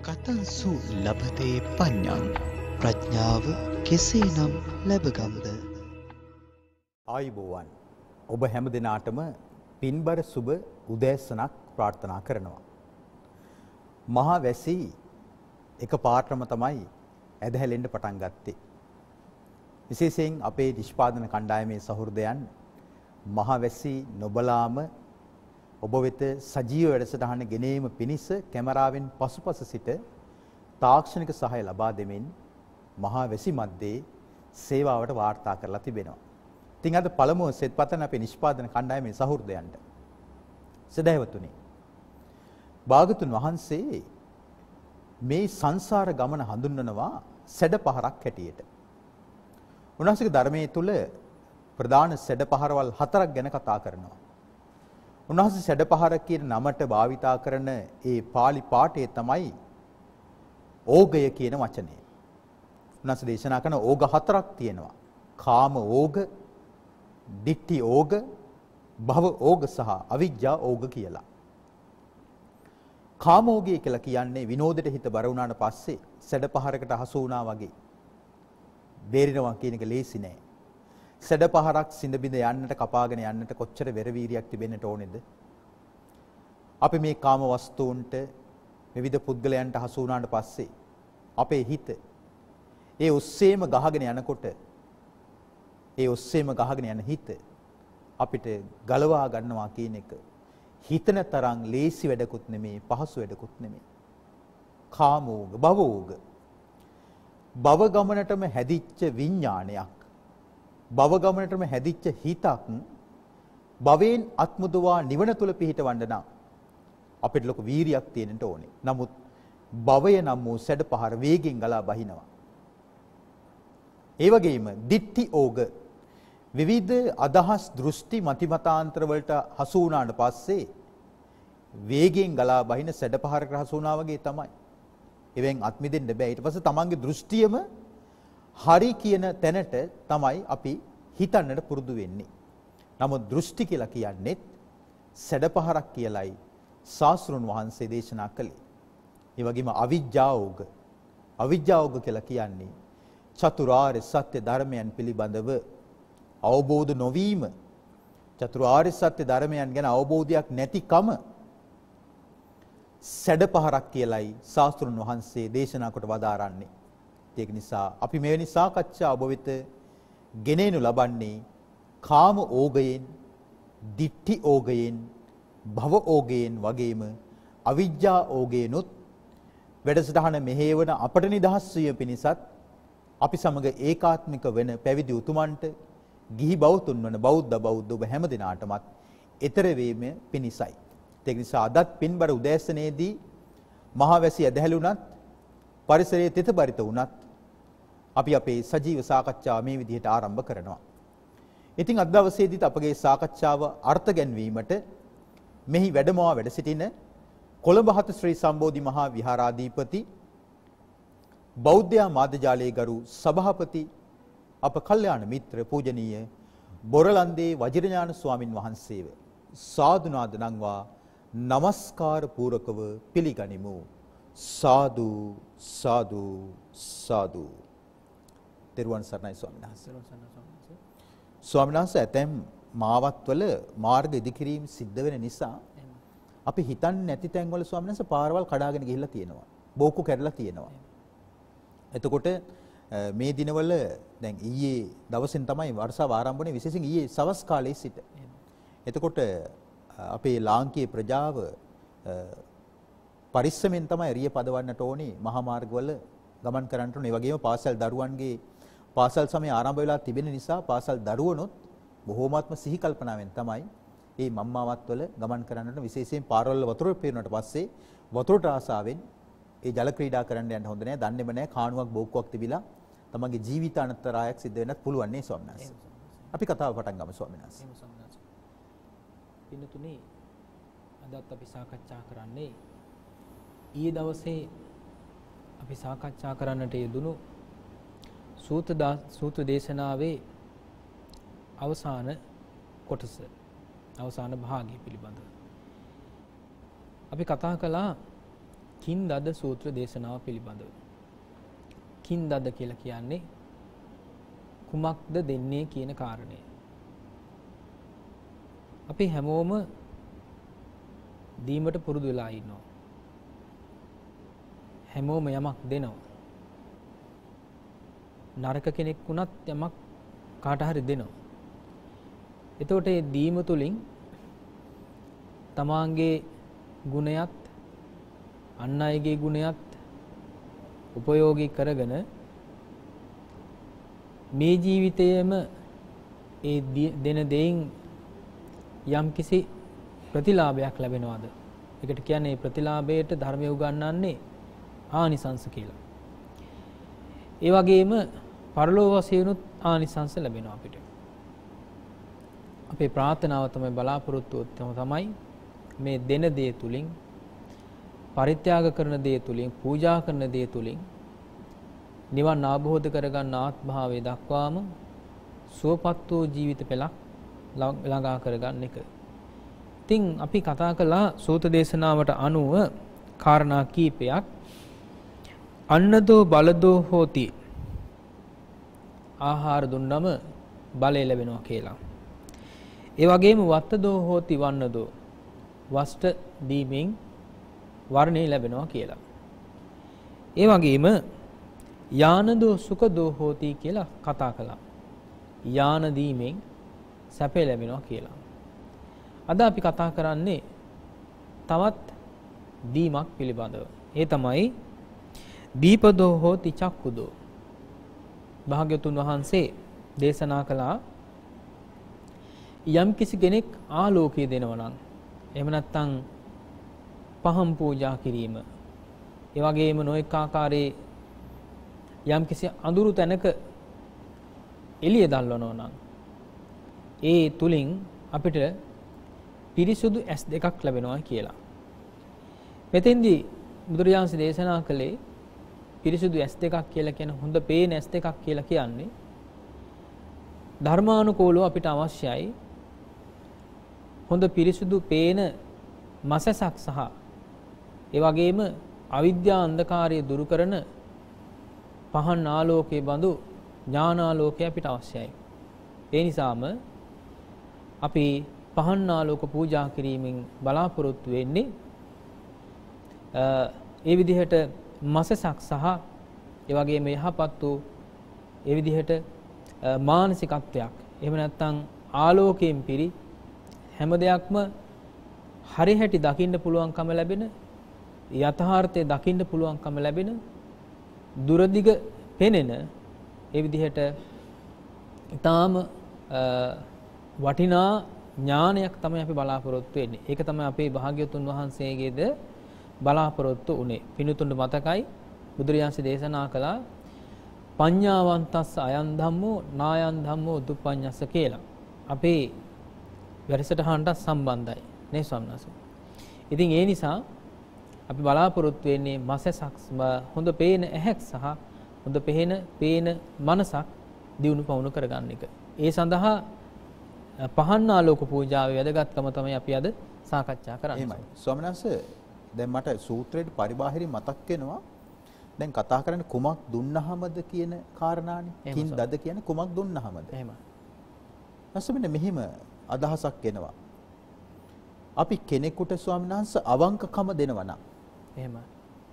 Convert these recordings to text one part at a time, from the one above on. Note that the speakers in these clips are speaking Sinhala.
කතන්සු ලබතේ පඤ්ඤං ප්‍රඥාව කෙසේනම් ලැබගම්ද? ආයුබෝවන්. ඔබ හැම දිනාටම පින්බර සුබ උදෑසනක් ප්‍රාර්ථනා කරනවා. මහා වැසි එක පාර්ශ්වම තමයි ඇදහැලෙන්න පටන් ගත්තේ. විශේෂයෙන් අපේ නිෂ්පාදන කණ්ඩායමේ සහෘදයන් මහා වැසි නොබලාම ඔබ වෙත සජීව වැඩසටහන ගෙනීම පිණිස කැමරාවෙන් පසුපස සිට තාක්ෂණික සහාය ලබා දෙමින් මහා වැසි මැද්දේ සේවාවට වාර්තා කරලා තිබෙනවා. ඉතින් අද පළමුව සෙත් පතන අපේ නිෂ්පාදන කණ්ඩායමේ සහෘදයන්ට සදහැවතුනි. භාගතුන් වහන්සේ මේ සංසාර ගමන හඳුන්වනවා සැඩපහරක් හැටියට. උන්වහන්සේගේ ධර්මයේ තුල ප්‍රධාන සැඩපහරවල් 4ක් ගැන කතා කරනවා. උන්වහන්සේ සැඩපහර කියන නමට භාවිතා කරන ඒ pāli පාඨය තමයි ඕගය කියන වචනය. උන්වහන්සේ දේශනා කරන ඕග 4ක් තියෙනවා. කාම ඕග, ditthi ඕග, භව ඕග සහ අවිජ්ජා ඕග කියලා. කාමෝගය කියලා කියන්නේ විනෝදයට හිත බර වුණාට පස්සේ සැඩපහරකට හසු වුණා වගේ. බේරිනවා කියන එක ලේසි නෑ. සැඩපහරක් සිඳ බිඳ යන්නට කපාගෙන යන්නට කොච්චර වෙර වීරියක් තිබෙන්නට ඕනේද? අපි මේ කාම වස්තුන්ට විවිධ පුද්ගලයන්ට හසු වුණාට පස්සේ අපේ හිත ඒ ඔස්සේම ගහගෙන යනකොට ඒ ඔස්සේම ගහගෙන යන හිත අපිට ගලවා ගන්නවා කියන එක හිතන තරම් ලේසි වැඩකුත් නෙමෙයි, පහසු වැඩකුත් නෙමෙයි. කාමෝග, භවෝග. භව ගමනටම හැදිච්ච විඥානයක්. භව ගමනටම හැදිච්ච හිතක් භවෙන් අත්මුදවා නිවන තුල පිහිටවන්න නම් අපිට ලොකු වීරියක් තියෙන්න ඕනේ. නමුත් භවය නම් වූ සැඩපහර වේගෙන් ගලා බහිනවා. ඒ වගේම ditthi ඕග විවිධ අදහස් දෘෂ්ටි මතිමතාන්තර වලට හසු වුණාට පස්සේ වේගෙන් ගලා බහින සැඩපහරකට හසු වුණා වගේ තමයි. එවෙන් අත් මිදෙන්න බෑ. ඊට පස්සේ තමන්ගේ දෘෂ්ටියම හරි කියන තැනට තමයි අපි හිතන්නට පුරුදු වෙන්නේ. නමුත් දෘෂ්ටි කියලා කියන්නේ සැඩපහරක් කියලයි ශාස්ත්‍රුන් වහන්සේ දේශනා කළේ. ඒ වගේම අවිජ්ජාෝග. අවිජ්ජාෝග කියලා කියන්නේ චතුරාර්ය සත්‍ය ධර්මයන් පිළිබඳව අවබෝධ නොවීම. චතුරාර්ය සත්‍ය ධර්මයන් ගැන අවබෝධයක් නැතිකම සැඩපහරක් කියලයි ශාස්ත්‍රුන් වහන්සේ දේශනා කොට වදාරන්නේ. ඒක නිසා අපි මෙවැනි සාකච්ඡා ඔබ වෙත ගෙනෙනු ලබන්නේ කාම ඕගයෙන්, ditthi ඕගයෙන්, භව ඕගයෙන් වගේම අවිජ්ජා ඕගයෙන්ුත් වැඩසටහන මෙහෙවන අපට නිදහස් වීම පිණිසත් අපි සමග ඒකාත්මික වෙන පැවිදි උතුමන්ට ගිහි බෞතුන් වන බෞද්ධ ඔබ හැම දිනාටමත් ඊතර වීම පිණිසයි. ඒක නිසා අදත් පින්බර උදෑසනේදී මහා වැසි ඇදහැළුණත් පරිසරයේ තෙතබරිත වුණත් අපි අපේ සජීව සාකච්ඡාව මේ විදිහට ආරම්භ කරනවා. ඉතින් අද දවසේදීත් අපගේ සාකච්ඡාව අර්ථ ගැන්වීමට මෙහි වැඩමවා වැඩ සිටින කොළඹ හත ශ්‍රී සම්බෝධි මහා විහාරාධිපති බෞද්ධ මාධ්‍යාලයේ ගරු සභාපති අප කල්යාණ මිත්‍ර පූජනීය බොරලන්දේ වජිරඥාන ස්වාමින් වහන්සේව සාදුනාද නංවා নমස්කාර පූරකව පිළිගනිමු. සාදු සාදු සාදු. තෙරුවන් සරණයි ස්වාමීන් වහන්සේ. ස්වාමීන් වහන්සේ ඇතැම් මාවත්වල මාර්ග ඉදිකිරීම සිද්ධ වෙන නිසා අපි හිතන්නේ නැති තැන්වල ස්වාමීන් වහන්සේ පාරවල් කඩාගෙන ගිහිල්ලා තියෙනවා. බෝකු කැඩලා තියෙනවා. එතකොට මේ දිනවල දැන් ඊයේ දවසෙන් තමයි වර්ෂාව ආරම්භ වුණේ, විශේෂයෙන් ඊයේ සවස් කාලයේ සිට. එතකොට අපේ ලාංකීය ප්‍රජාව පරිස්සමෙන් තමයි එරිය පදවන්නට ඕනේ, මහා මාර්ගවල ගමන් කරන්නට ඕනේ. ඒ වගේම පාසල් දරුවන්ගේ පාසල් සමය ආරම්භ වෙලා තිබෙන නිසා පාසල් දරුවනොත් බොහෝමත්ම සිහි කල්පනාවෙන් තමයි මේ මම්මාවත්වල ගමන් කරන්නට, විශේෂයෙන් පාරවල වතුර පිරුණාට පස්සේ වතුරට ආසාවෙන් ඒ ජල ක්‍රීඩා කරන්න යන්න හොඳ නැහැ. දන්නේම නැහැ කාණුවක් බෝක්කුවක් තිබිලා තමන්ගේ ජීවිත අනතරායක් සිද්ධ වෙන්නත් පුළුවන් නේ ස්වාමීන් වහන්සේ. අපි කතාව පටන් ගමු ස්වාමීන් වහන්සේ. පින්නතුනේ අදත් අපි සාකච්ඡා කරන්නේ ඊයේ දවසේ අපි සාකච්ඡා කරන්නට යෙදුණු සූත්‍ර දේශනාවේ අවසාන කොටස, අවසාන භාගය පිළිබඳව අපි කතා කළා. කින්දද සූත්‍ර දේශනාව පිළිබඳව. කින්දද කියලා කියන්නේ කුමක්ද දෙන්නේ කියන කාරණය. අපි හැමෝම දීමට පුරුදු වෙලා ඉන්නවා. හැමෝම යමක් දෙනවා. නරක කෙනෙක් වුණත් යමක් කාට හරි දෙනවා. එතකොට මේ දීම තුලින් තමාගේ ගුණයත් අන් අයගේ ගුණයත් උපයෝගී කරගෙන මේ ජීවිතයේම ඒ දෙන දෙයින් යම්කිසි ප්‍රතිලාභයක් ලැබෙනවද? ඒකට කියන්නේ ප්‍රතිලාභයට ධර්මය උගන්වන්නේ ආනිසංස කියලා. ඒ වගේම පරලෝක වශයෙන්ුත් ආනිසංස ලැබෙනවා අපිට. අපේ ප්‍රාර්ථනාව තමයි බලාපොරොත්තුව තමයි මේ දෙන දේ තුලින් පරිත්‍යාග කරන දේ තුලින් පූජා කරන දේ තුලින් නිවන් අවබෝධ කරගන්න ආත්මභාවය දක්වාම සුවපත් වූ ජීවිත පෙළක් ළඟා කරගන්න එක. ඉතින් අපි කතා කළා සූත දේශනාවට අනුව කාරණා කීපයක්. අන්නදෝ බලදෝ හෝති. ආහාර දුන්නම බලය ලැබෙනවා කියලා. ඒ වගේම වත්තදෝ හෝති වන්නදෝ. වස්ත්‍ර දීමෙන් වර්ණය ලැබෙනවා කියලා. ඒ වගේම යානදෝ සුඛදෝ හෝති කියලා කතා කළා. යාන දීමෙන් සැපේ ලැබෙනවා කියලා. අද අපි කතා කරන්නේ තවත් දීමක් පිළිබඳව. ඒ තමයි දීපදෝ හෝති චක්කුදෝ. භාග්‍යවතුන් වහන්සේ දේශනා කළා යම් කිසි කෙනෙක් ආලෝකය දෙනවා නම් එහෙම නැත්නම් පහම් පූජා කිරීම ඒ වගේම නොඑක ආකාරයේ යම් කිසි අඳුරු තැනක එළිය දැල්වනවා නම් ඒ තුලින් අපිට පිරිසුදු ඇස් දෙකක් ලැබෙනවා කියලා. මෙතෙන්දී බුදුරජාණන් දේශනා කළේ පිරිසුදු ඇස් දෙකක් කියලා කියන හොඳ පේන ඇස් දෙකක් කියලා කියන්නේ ධර්මානුකූලව අපිට අවශ්‍යයි හොඳ පිරිසුදු පේන මසසක් සහ ඒ වගේම අවිද්‍යා අන්ධකාරය දුරු කරන පහන් ආලෝකයේ බඳු ඥානාලෝකය අපිට අවශ්‍යයි. ඒ නිසාම අපි පහන් ආලෝක පූජා කිරීමෙන් බලාපොරොත්තු වෙන්නේ ඒ විදිහට මසසක් සහ ඒ වගේම යහපත් වූ ඒ විදිහට මානසිකත්වයක් එහෙම නැත්නම් ආලෝකයෙන් පිරි හැම දෙයක්ම හරි හැටි දකින්න පුළුවන්කම ලැබෙන යථාර්ථය දකින්න පුළුවන්කම ලැබෙන දුරදිග පෙනෙන ඒ විදිහට ඊටාම වටිනා ඥානයක් තමයි අපි බලාපොරොත්තු වෙන්නේ. ඒක තමයි අපේ භාග්‍යවතුන් වහන්සේගේද බලාපොරොත්තු උනේ. පිනුතුන්ට මතකයි බුදුරජාණන් දේශනා කළා පඤ්ඤාවන්තස්ස අයන් ධම්මෝ නායන් ධම්මෝ දුප්පඤ්ඤස්ස කියලා. අපේ වැඩසටහනට සම්බන්ධයි නේ ස්වාමීන් වහන්සේ. ඉතින් ඒ නිසා අපි බලාපොරොත්තු වෙන්නේ මසසක් හොඳ පේන ඇහැක් සහ හොඳ පේන මනසක් දියුණු පවුණු කරගන්න එක. ඒ සඳහා පහන් ආලෝක පූජාවේ වැදගත්කම තමයි අපි අද සාකච්ඡා කරන්නේ. එහෙමයි. ස්වාමීන් වහන්සේ දැන් මට සූත්‍රයේ පරිබාහිරින් මතක් වෙනවා. දැන් කතා කරන්නේ කුමක් දුන්නහමද කියන කාරණානේ. කින්දද කියන්නේ කුමක් දුන්නහමද. එහෙමයි. නැසෙන්නේ මෙහිම අදහසක් එනවා. අපි කෙනෙකුට ස්වාමීන් වහන්සේ අවංකකම දෙනවා නම් එහෙමයි.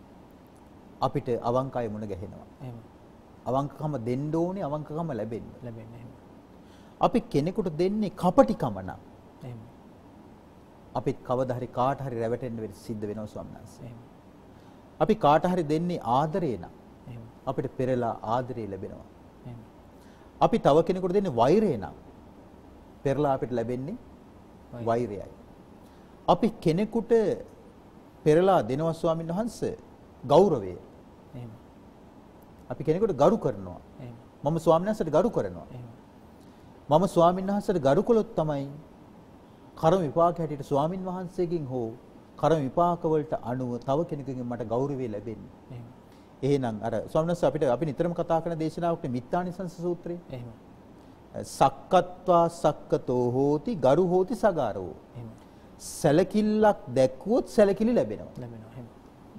අපිට අවංකය මුණ ගැහෙනවා. එහෙමයි. අවංකකම දෙන්න ඕනේ අවංකකම ලැබෙන්න. එහෙමයි. අපි කෙනෙකුට දෙන්නේ කපටිකම නම් එහෙමයි. අපිත් කවදා හරි කාට හරි රැවටෙන්න සිද්ධ වෙනවා ස්වාමීන් වහන්සේ. එහෙමයි. අපි කාට හරි දෙන්නේ ආදරේ නම් එහෙමයි. අපිට පෙරලා ආදරේ ලැබෙනවා. එහෙමයි. අපි තව කෙනෙකුට දෙන්නේ වෛරය නම් පෙරලා අපිට ලැබෙන්නේ වෛරයයි. අපි කෙනෙකුට පෙරලා දෙනවා ස්වාමීන් වහන්සේ ගෞරවය. එහෙමයි. අපි කෙනෙකුට ගරු කරනවා. එහෙමයි. මම ස්වාමීන් වහන්සේට ගරු කරනවා. එහෙමයි. මම ස්වාමීන් වහන්සේට ගරු කළොත් තමයි කර්ම විපාක හැටියට ස්වාමින් වහන්සේගෙන් හෝ කර්ම විපාක වලට අනුව තව කෙනෙකුගෙන් මට ගෞරවය ලැබෙන්නේ. එහෙමයි. එහෙනම් අර ස්වාමීන් වහන්සේ අපි නිතරම කතා කරන දේශනාවක් මිත්‍යානිසංස සූත්‍රය. එහෙමයි. සක්කත්වා සක්කතෝ හෝති ගරු හෝති සගාරෝ. එහෙමයි. සැලකිල්ලක් දැක්වුවොත් සැලකිලි ලැබෙනවා. ලැබෙනවා. එහෙමයි.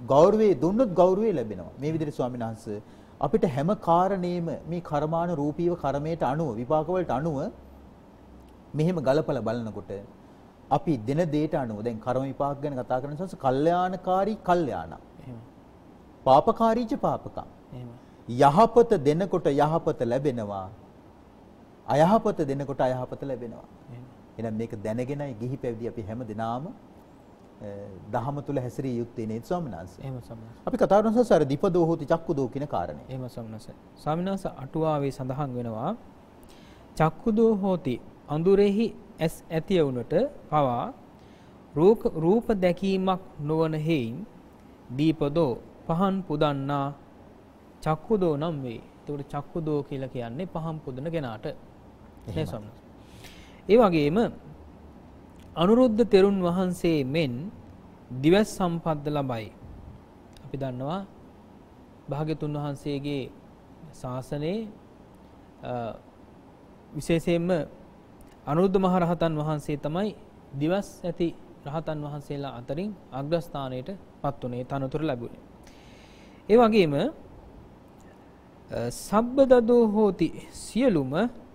ගෞරවේ දුන්නොත් ගෞරවේ ලැබෙනවා. මේ විදිහට ස්වාමීන් වහන්සේ අපිට හැම කාරණේම මේ කර්මාන රූපීව කර්මයට අනුව විපාක වලට අනුව මෙහෙම ගලපලා බලනකොට අපි දෙන දෙයට අනුව දැන් කර්ම විපාක ගැන කතා කරන නිසා කල්යාණකාරී කල්යාණ. එහෙම. පාපකාරීච පාපකම්. එහෙම. යහපත දෙනකොට යහපත ලැබෙනවා. අයහපත දෙනකොට අයහපත ලැබෙනවා. එහෙම. එහෙනම් මේක දැනගෙනයි ගිහි පැවිදි අපි හැම දිනාම දහම තුල හැසිරිය යුත්තේ නේද ස්වාමීන් වහන්සේ? එහෙම ස්වාමීන් වහන්සේ. අපි කතා කරන සසර දීපදෝ හෝති චක්කුදෝ කියන කාරණේ. එහෙම ස්වාමීන් වහන්සේ. ස්වාමීන් වහන්සේ අටුවාවේ සඳහන් වෙනවා චක්කුදෝ හෝති අඳුරෙහි ඇස් ඇතිය වුණට පවා රූප දැකීමක් නොවන හේයින් දීපදෝ පහන් පුදන්නා චක්කුදෝ නම් වේ. ඒකට චක්කුදෝ කියලා කියන්නේ පහන් පුදන කෙනාට. නේ ස්වාමීන් වහන්සේ. ඒ වගේම අනුරුද්ධ තෙරුන් වහන්සේ මෙන් දිවස් සම්පද්ද ලබයි. අපි දන්නවා භාග්‍යතුන් වහන්සේගේ ශාසනයේ විශේෂයෙන්ම අනුරුද්ධ මහ රහතන් වහන්සේ තමයි දිවස් ඇති රහතන් වහන්සේලා අතරින් අග්‍රස්ථානයට පත් වුණේ, තනතුර ලැබුණේ. ඒ වගේම සබ්බදදෝ හෝති සියලුම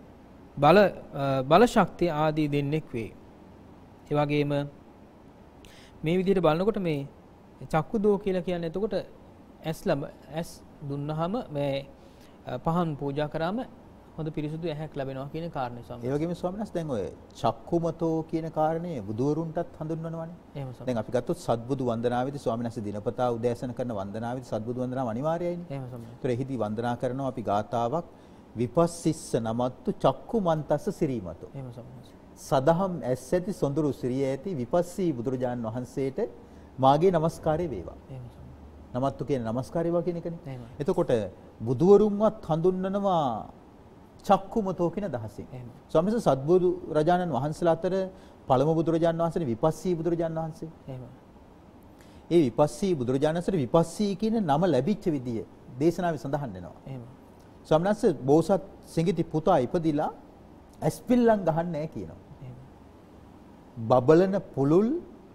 බල ශක්තිය ආදී දෙන්නෙක් වේ. ඒ වගේම මේ විදිහට බලනකොට මේ චක්කුදෝ කියලා කියන්නේ එතකොට ඇස් දුන්නාම මේ පහන් පූජා කරාම හොඳ පිරිසුදු ඇහැක් ලැබෙනවා කියන කාරණේ ස්වාමීන් වහන්සේ. ඒ වගේම ස්වාමීන් වහන්සේ දැන් ඔය චක්කුමතෝ කියන කාරණේ බුදුවරුන්ටත් හඳුන්වනවානේ. එහෙම ස්වාමීන්. දැන් අපි ගත්තොත් සත්බුදු වන්දනාවේදී ස්වාමීන් වහන්සේ දිනපතා උදෑසන කරන වන්දනාවේදී සත්බුදු වන්දනාව අනිවාර්යයිනේ. එහෙම ස්වාමීන්. ඒතර එහිදී වන්දනා කරනවා අපි ගාතාවක් විපස්සිස්ස නමත්තු චක්කුමන්තස්ස සිරීමතෝ. එහෙම ස්වාමීන්. සදහම් ඇස් ඇති සොඳුරු සිරිය ඇති විපස්සී බුදුරජාන් වහන්සේට මාගේ নমස්කාරය වේවා. එහෙම ස්වාමීන්. නමත්තු කියන්නේ নমස්කාරය වේවා කියන එකනේ. එහෙම. එතකොට බුදුවරුන්වත් හඳුන්වනවා චක්කුමතෝ කියන දහසින්. එහෙම. ස්වාමීන් වහන්සේ සත්බුදු රජාණන් වහන්සේලා අතර පළමු බුදුරජාණන් වහන්සේනේ විපස්සී බුදුරජාණන් වහන්සේ. එහෙම. ඒ විපස්සී බුදුරජාණන් වහන්සේට විපස්සී කියන නම ලැබිච්ච විදිය දේශනාවේ සඳහන් වෙනවා. එහෙම. ස්වාමීන් වහන්සේ බෝසත් සිඟිති පුතා ඉපදිලා ඇස්පිල්ලම් ගහන්නේ නැහැ කියනවා. එහෙම. බබලන පුලුල්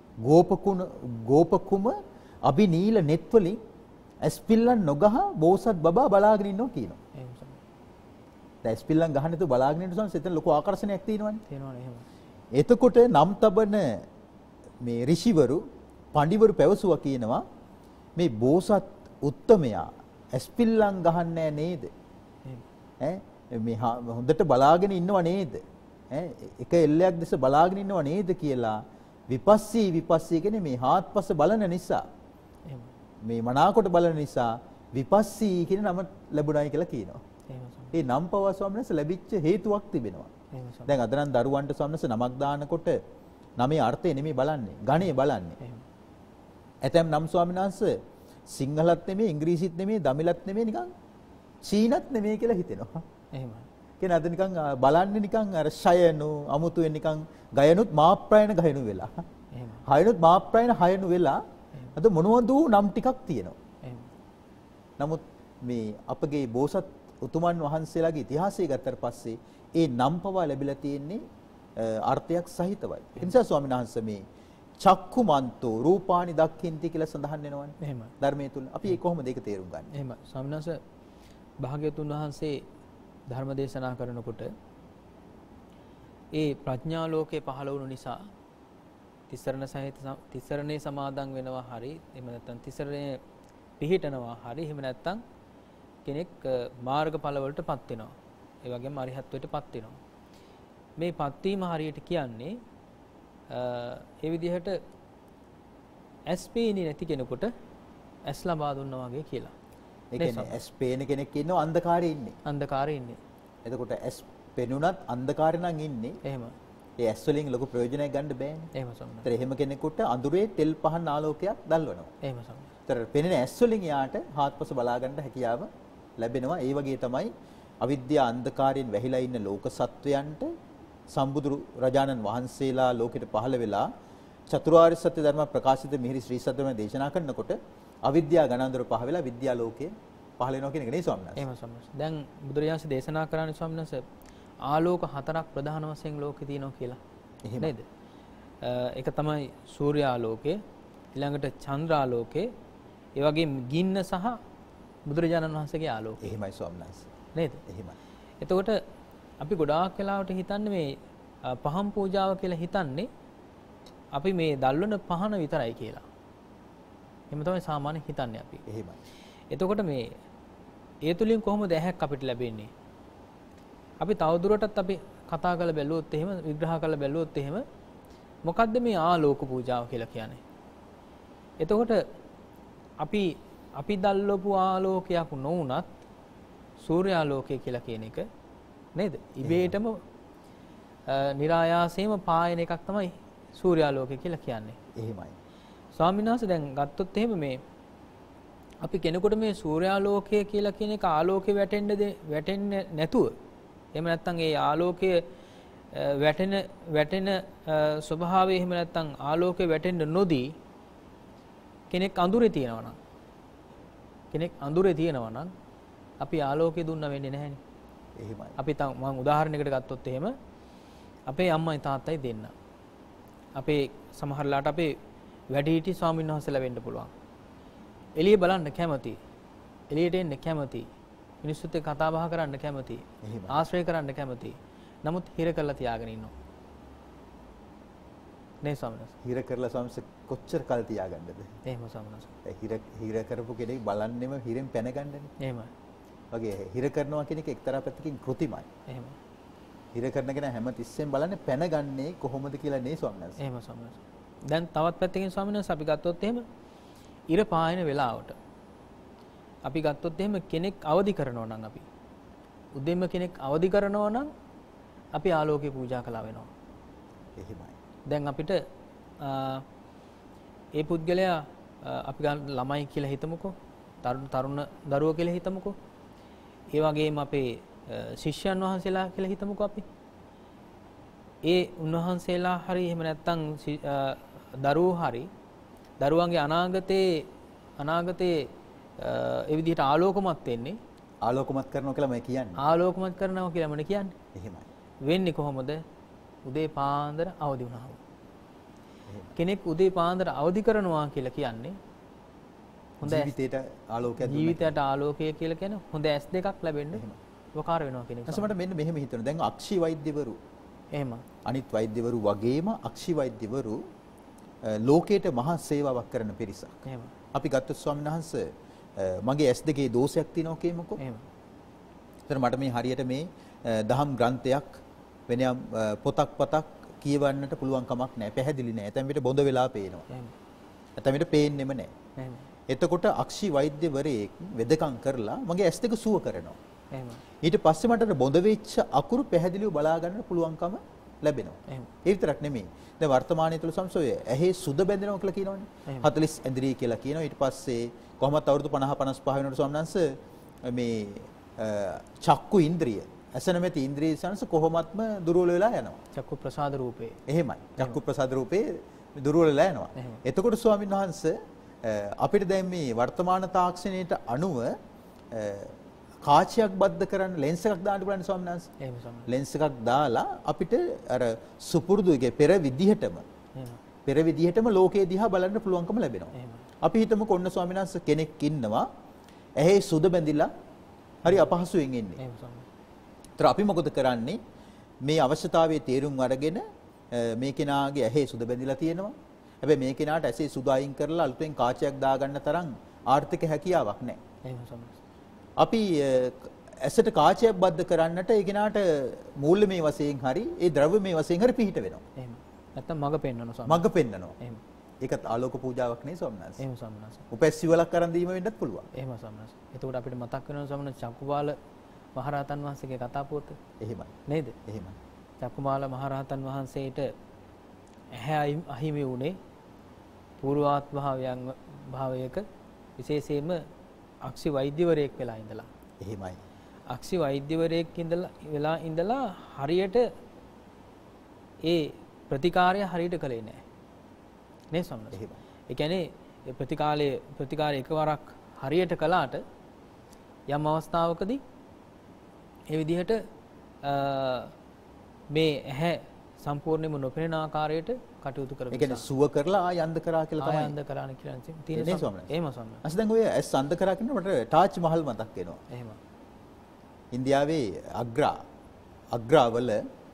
ගෝපකුම අභිනීල net වලින් ඇස්පිල්ලම් නොගහ බෝසත් බබා බලාගෙන ඉන්නවා කියනවා. එහෙම. දැන් ඇස්පිල්ලම් ගහන්න තු බලාගෙන ඉන්න සමහර එතන ලොකු ආකර්ෂණයක් තියෙනවනේ. තියෙනවනේ එහෙම. එතකොට නම් තබන මේ ඍෂිවරු පඬිවරු පැවසුවා කියනවා මේ බෝසත් උත්තමයා ඇස්පිල්ලම් ගහන්නේ නේද? මේ හොඳට බලාගෙන ඉන්නව නේද? එක එල්ලයක් දැස බලාගෙන ඉන්නව නේද කියලා විපස්සී කියන්නේ මේ හාත්පස බලන නිසා මේ මනාකොට බලන නිසා විපස්සී කියන නම ලැබුණායි කියලා කියනවා. ඒ නම් පවා ස්වාමීන් වහන්සේ ලැබිච්ච හේතුවක් තිබෙනවා. දැන් අද නම් දරුවන්ට ස්වාමීන් වහන්සේ නමක් දානකොට නමේ අර්ථය නෙමෙයි බලන්නේ, ගණේ බලන්නේ. ඇතැම් නම් ස්වාමීන් වහන්සේ සිංහලත් නෙමෙයි, ඉංග්‍රීසිත් නෙමෙයි, දමිලත් නෙමෙයි, නිකන් චීනත් නෙමෙයි කියලා හිතෙනවා. එහෙමයි. කියන අද නිකන් බලන්නේ නිකන් අර ෂයනු අමුතුවෙන් නිකන් ගයනුත් මාප්‍රායන ගයනු වෙලා. එහෙමයි. හයනුත් මාප්‍රායන හයනු වෙලා අද මොනවද නම් ටිකක් තියෙනවා. එහෙමයි. නමුත් මේ අපගේ බෝසත් උතුමන් වහන්සේලාගේ ඉතිහාසය ගත්තට පස්සේ ඒ නම් පවා ලැබිලා තියෙන්නේ අර්ථයක් සහිතවයි. ඒ නිසා ස්වාමීන් වහන්සේ මේ චක්කුමන්තෝ රූපානි දක්ඛින්ති කියලා සඳහන් වෙනවනේ. එහෙමයි. ධර්මයේ තුල අපි ඒ කොහොමද ඒක තේරුම් ගන්නේ? එහෙමයි. ස්වාමීන් වහන්සේ භාග්‍යවතුන් වහන්සේ ධර්ම දේශනා කරනකොට ඒ ප්‍රඥා ලෝකේ පහළ වුණු නිසා තිසරණේ සමාදන් වෙනවා හරි එහෙම නැත්නම් තිසරණේ පිහිටනවා හරි එහෙම නැත්නම් කෙනෙක් මාර්ගඵල වලටපත් වෙනවා. ඒ වගේම අරිහත්ත්වයටපත් වෙනවා. මේ පත්වීම හරියට කියන්නේ ඒ විදිහට ඇස් පේන්නේ නැති කෙනෙකුට ඇස් ලබා දුන්නා වගේ කියලා. ඒ කියන්නේ ඇස් පේන කෙනෙක් ඉන්නව අන්ධකාරයේ ඉන්නේ. අන්ධකාරයේ ඉන්නේ. එතකොට ඇස් පෙනුනත් අන්ධකාරේ නම් ඉන්නේ. එහෙම. ඒ ඇස් වලින් ලොකු ප්‍රයෝජනයක් ගන්න බෑනේ. එහෙම සම්මත. ඒතර එහෙම කෙනෙකුට අඳුරේ තෙල් පහන් ආලෝකයක් දැල්වනවා. එහෙම සම්මත. ඒතර පෙනෙන ඇස් වලින් යාට හාත්පස බලා ගන්න හැකියාව ලැබෙනවා. ඒ වගේ තමයි අවිද්‍යා අන්ධකාරයෙන් වැහිලා ඉන්න ලෝක සත්වයන්ට සම්බුදු රජාණන් වහන්සේලා ලෝකෙට පහළ වෙලා චතුරාර්ය සත්‍ය ධර්ම ප්‍රකාශිත මිහිරි ශ්‍රී සත්‍යම දේශනා කරනකොට අවිද්‍යා ගණන්දර පහ වෙලා විද්‍යා ලෝකයේ පහළ වෙනවා කියන එක නේ ස්වාමීන් වහන්සේ. එහෙම ස්වාමීන් වහන්සේ. දැන් බුදුරජාණන් දේශනා කරන්නේ ස්වාමීන් වහන්සේ ආලෝක හතරක් ප්‍රධාන වශයෙන් ලෝකේ තියෙනවා කියලා. නේද? ඒක තමයි සූර්යාලෝකය, ඊළඟට චන්ද්‍රාලෝකය, ඒ වගේම ගින්න සහ බුදුරජාණන් වහන්සේගේ ආලෝකය. එහෙමයි ස්වාමීන් වහන්සේ. නේද? එහෙමයි. එතකොට අපි ගොඩාක් වෙලාවට හිතන්නේ මේ පහන් පූජාව කියලා හිතන්නේ අපි මේ දල්වන පහන විතරයි කියලා. එහෙම තමයි සාමාන්‍යයෙන් හිතන්නේ අපි. එහෙමයි. එතකොට මේ ඒ තුලින් කොහොමද ඇහැක් අපිට ලැබෙන්නේ? අපි තවදුරටත් අපි කතා කරලා බැලුවොත් එහෙම විග්‍රහ කරලා බැලුවොත් එහෙම මොකද්ද මේ ආලෝක පූජාව කියලා කියන්නේ? එතකොට අපි දැල්වපු ආලෝකයක් නොවුනත් සූර්යාලෝකය කියලා කියන එක නේද? ඉබේටම નિરાයාසයෙන්ම පායන එකක් තමයි සූර්යාලෝකය කියලා කියන්නේ. එහෙමයි. ස්වාමීන් වහන්සේ දැන් ගත්තොත් එහෙම මේ අපි කෙනෙකුට මේ සූර්යාලෝකය කියලා කියන එක ආලෝකේ වැටෙන්නේ නැතුව එහෙම නැත්නම් ඒ ආලෝකයේ වැටෙන ස්වභාවය එහෙම නැත්නම් ආලෝකේ වැටෙන්න නොදී කෙනෙක් අඳුරේ තියෙනවා නම් අපි ආලෝකය දුන්න වෙන්නේ නැහැනේ. එහෙමයි. අපි මම උදාහරණයකට ගත්තොත් එහෙම අපේ අම්මයි තාත්තයි දෙන්න. අපේ සමහරලාට අපේ වැඩිහිටි ස්වාමීන් වහන්සේලා වෙන්න පුළුවන්. එළිය බලන්න කැමති. එළියට එන්න කැමති. මිනිස්සුත් එක්ක කතා බහ කරන්න කැමති. ආශ්‍රය කරන්න කැමති. නමුත් හිර කරලා තියාගෙන ඉන්නවා. නේ ස්වාමීන් වහන්සේ. හිර කරලා ස්වාමීන් වහන්සේ කොච්චර කල් තියාගන්නද? එහෙම ස්වාමීන් වහන්සේ. හිර කරපු කෙනෙක් බලන්නෙම හිරෙන් පැන ගන්නනේ. එහෙමයි. වගේ හිර කරනවා කියන එක එක්තරා පැත්තකින් කෘතිමයි. එහෙමයි. හිර කරන කෙනා හැම තිස්සෙම බලන්නේ පැන ගන්නේ කොහොමද කියලා නේ ස්වාමීන් වහන්සේ. එහෙම ස්වාමීන් වහන්සේ. දැන් තවත් පැත්තකින් ස්වාමීන් වහන්සේ අපි ගත්තොත් එහෙම ඉර පායන වෙලාවට අපි ගත්තොත් එහෙම කෙනෙක් අවදි කරනවා නම් අපි උදෙන්ම කෙනෙක් අවදි කරනවා නම් අපි ආලෝකය පූජා කළා වෙනවා. එහෙමයි. දැන් අපිට ඒ පුද්ගලයා අපි ගන්න ළමයි කියලා හිතමුකෝ. තරුණ දරුවෝ කියලා හිතමුකෝ. ඒ වගේම අපේ ශිෂ්‍යයන් වහන්සේලා කියලා හිතමුකෝ අපි. ඒ උන්වහන්සේලා හරි එහෙම නැත්නම් දරුවෝ හරි දරුවන්ගේ අනාගතේ ඒ විදිහට ආලෝකමත් වෙන්නේ ආලෝකමත් කරනවා කියලා මම කියන්නේ. ආලෝකමත් කරනවා කියලා මම කියන්නේ. එහෙමයි. වෙන්නේ කොහොමද? උදේ පාන්දර අවදි වුණාම. කෙනෙක් උදේ පාන්දර අවදි කරනවා කියලා කියන්නේ හොඳ ජීවිතයට ආලෝකයක් දුන්නා. ජීවිතයට ආලෝකය කියලා කියන්නේ හොඳ ඇස් දෙකක් ලැබෙන්න උපකාර වෙනවා කියන එක. අසමට මෙන්න මෙහෙම හිතනවා. දැන් අක්ෂි වෛද්‍යවරු එහෙම අනිත් වෛද්‍යවරු වගේම අක්ෂි වෛද්‍යවරු ලෝකයට මහා සේවාවක් කරන පිරිසක්. එහෙම. අපි ගත්තොත් ස්වාමීන් වහන්සේ මගේ ඇස් දෙකේ දෝෂයක් තියෙනවා කියමුකෝ. එහෙම. ඒතර මට මේ හරියට මේ දහම් ග්‍රන්ථයක් වෙනයම් පොතක් කියවන්නට පුළුවන් කමක් නැහැ. පැහැදිලි නැහැ. ඇතැම් විට බොඳ වෙලා පේනවා. එහෙම. ඇතැම් විට පේන්නෙම නැහැ. එහෙම. එතකොට අක්ෂි වෛද්‍යවරයෙක් වෙදකම් කරලා මගේ ඇස් දෙක සුව කරනවා. එහෙම. ඊට පස්සේ මට බොඳ වෙච්ච අකුරු පැහැදිලිව බලා ගන්න පුළුවන්කම ලැබෙනවා. එහෙම. ඒ විතරක් නෙමෙයි. දැන් වර්තමානයේ තුල සංසෝය ඇහි සුද බැඳෙනවා කියලා කියනවනේ. 40 ඇඳිරි කියලා කියනවා. ඊට පස්සේ කොහොමත් අවුරුදු 50 55 වෙනකොට ස්වාමීන් වහන්සේ මේ චක්කු ඉන්ද්‍රිය ඇසනමෙති ඉන්ද්‍රිය සංස කොහොමත්ම දුර්වල වෙලා යනවා. චක්කු ප්‍රසාද රූපේ. එහෙමයි. චක්කු ප්‍රසාද රූපේ දුර්වල වෙලා යනවා. එතකොට ස්වාමීන් වහන්සේ අපිට දැන් මේ වර්තමාන තාක්ෂණයට අනුව කාචයක් බද්ධ කරන්න ලෙන්ස් එකක් දාන්න පුළුවන් ස්වාමීන් වහන්සේ. එහෙම ස්වාමීන්. ලෙන්ස් එකක් දාලා අපිට අර සුපුරුදු එකේ පෙර විදිහටම ලෝකයේ දිහා බලන්න පුළුවන්කම ලැබෙනවා. එහෙම. අපි හිතමු කොන්න ස්වාමීන් වහන්සේ කෙනෙක් ඉන්නවා ඇහි සුද බැඳිලා හරි අපහසුයෙන් ඉන්නේ. එහෙම ස්වාමීන්. ඒතර අපි මොකද කරන්නේ? මේ අවශ්‍යතාවයේ තේරුම් අරගෙන මේ කෙනාගේ ඇහි සුද බැඳිලා තියෙනවා. හැබැයි මේ කෙනාට ඇසේ සුද අයින් කරලා අලුතෙන් කාචයක් දාගන්න තරම් ආර්ථික හැකියාවක් නැහැ. එහෙම ස්වාමීන්. අපි ඇසට කාචයක් බද්ධ කරන්නට ඒ කෙනාට මූල්‍යමය වශයෙන් හරි ඒ ද්‍රව්‍යමය වශයෙන් හරි පිහිට වෙනවා. එහෙම. නැත්තම් මග පෙන්වනවා ස්වාමීන්. මග පෙන්වනවා. එහෙම. ඒකත් ආලෝක පූජාවක් නේ ස්වාමීන් වහන්සේ. එහෙම ස්වාමීන් වහන්සේ. උපැස්සිවලක් කරන් දීම වෙන්නත් පුළුවන්. එහෙම ස්වාමීන් වහන්සේ. එතකොට අපිට මතක් වෙනවා ස්වාමීන් වහන්සේ චක්කුපාල මහරහතන් වහන්සේගේ කතා පුවත. එහෙමයි. නේද? එහෙමයි. චක්කුමාල මහරහතන් වහන්සේට ඇහැ අහිමි වුණේ පූර්වාත්ම භාවයක විශේෂයෙන්ම අක්ෂි වෛද්‍යවරයෙක් වෙලා ඉඳලා. එහෙමයි. අක්ෂි වෛද්‍යවරයෙක් ඉඳලා හරියට ඒ ප්‍රතිකාරය හරියට කළේ නැහැ. නේ ස්වාමීන් වහන්සේ. ඒ කියන්නේ ප්‍රතිකාරය එකවරක් හරියට කළාට යම් අවස්ථාවකදී ඒ විදිහට මේ ඇහැ සම්පූර්ණයෙන්ම නොපෙනෙන ආකාරයට කටයුතු කරපු ඒ කියන්නේ සුව කරලා ආය අන්ධ කරා කියලා තමයි. ආය අන්ධ කරාන කියලා තියෙන එන්නේ ස්වාමීන් වහන්සේ. එහෙම ස්වාමීන් වහන්සේ. අස දැන් ඔය ඇස් අන්ධ කරා කියන මට තාජ් මහල් මතක් වෙනවා. එහෙම. ඉන්දියාවේ අග්‍රාවල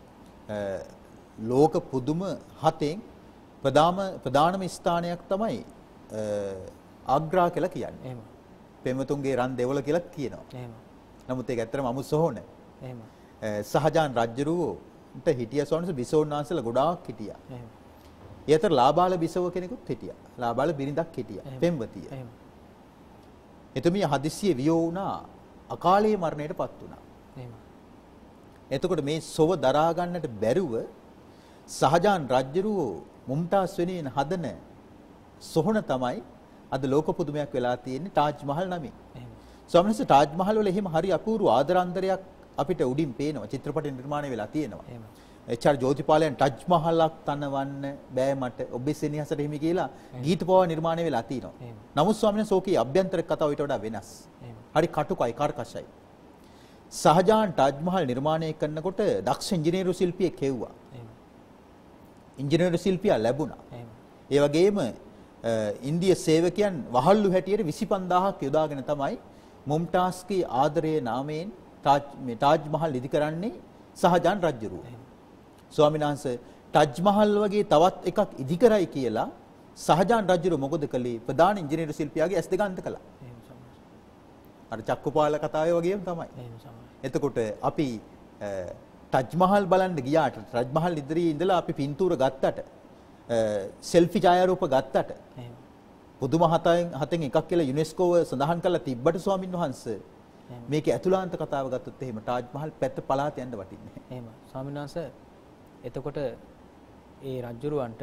ලෝක පුදුම 7න් ප්‍රධානම ස්ථානයක් තමයි ආග්‍රා කියලා කියන්නේ. එහෙම. පෙමතුන්ගේ රන් දෙවල කියලා කියනවා. එහෙම. නමුත් ඒක ඇත්තටම අමු සොහොන. එහෙම. සහජාන් රජුරුවන්ට හිටිය සෝනස බිසෝන්නාන්සලා ගොඩාක් හිටියා. එහෙම. ඒ අතර ලාබාල බිසව කෙනෙකුත් හිටියා. ලාබාල බිරිඳක් හිටියා. පෙම්වතිය. එහෙම. එතුමිය හදිස්සියේ වියෝ වුණා අකාලයේ මරණයටපත් වුණා. එහෙම. එතකොට මේ සොව දරා ගන්නට බැරුව සහජාන් රජුරුව මුම්තාස් වෙනුවෙන් හදන සොහොන තමයි අද ලෝක පුදුමයක් වෙලා තියෙන්නේ තාජ් මහල් නමින්. එහෙම. ස්වාමීන් වහන්සේ තාජ් මහල් වල එහෙම හරි අපූර්ව ආදරාන්තරයක් අපිට උඩින් පේනවා. චිත්‍රපට නිර්මාණය වෙලා තියෙනවා. එහෙම. එච්.ආර්. ජෝතිපාලයන් ටච් මහලක් තනවන්න බෑ මට ඔබේ සෙනෙහසට හිමි කියලා ගීත පවා නිර්මාණය වෙලා තියෙනවා. නමුත් ස්වාමීන් වහන්සේ ඕකේ අභ්‍යන්තර කතාව ඊට වඩා වෙනස්. හරි කටුකයි කර්කශයි. සහජාන් ටච් මහල් නිර්මාණය කරනකොට දක්ෂ ඉංජිනේරු ශිල්පියෙක් හෙව්වා. ඉංජිනේරු ශිල්පියා ලැබුණා. ඒ වගේම ඉන්දිය සේවකයන් වහල්ලු හැටියට 25000ක් යොදාගෙන තමයි මුම්තාස්ගේ ආදරයේ නාමයෙන් තාජ් මහල් ඉදි කරන්නේ සහජාන් රජුරුව. ස්වාමීන් වහන්සේ ටජ් මහල් වගේ තවත් එකක් ඉදි කරයි කියලා සහජාන් රජුරුව මොකද කළේ? ප්‍රධාන ඉංජිනේරු ශිල්පියාගේ ඇස් දෙක අන්ධ කළා. අර චක්කුපාල කතාවේ වගේම තමයි. එතකොට අපි ටජ් මහල් බලන්න ගියාට ටජ් මහල් ඉදිරියේ ඉඳලා අපි පින්තූර ගත්තට සෙල්ෆි ඡායාරූප ගත්තට පුදුම හතෙන් එකක් කියලා යුනෙස්කෝව සඳහන් කරලා තිබ්බට ස්වාමින් වහන්සේ මේකේ ඇතුළාන්ත කතාව ගත්තොත් එහෙම ටාජ් මහල් පැත්ත පළාත යන්න වටින්නේ. එහෙම. ස්වාමීන් වහන්සේ එතකොට ඒ රජුරවන්ට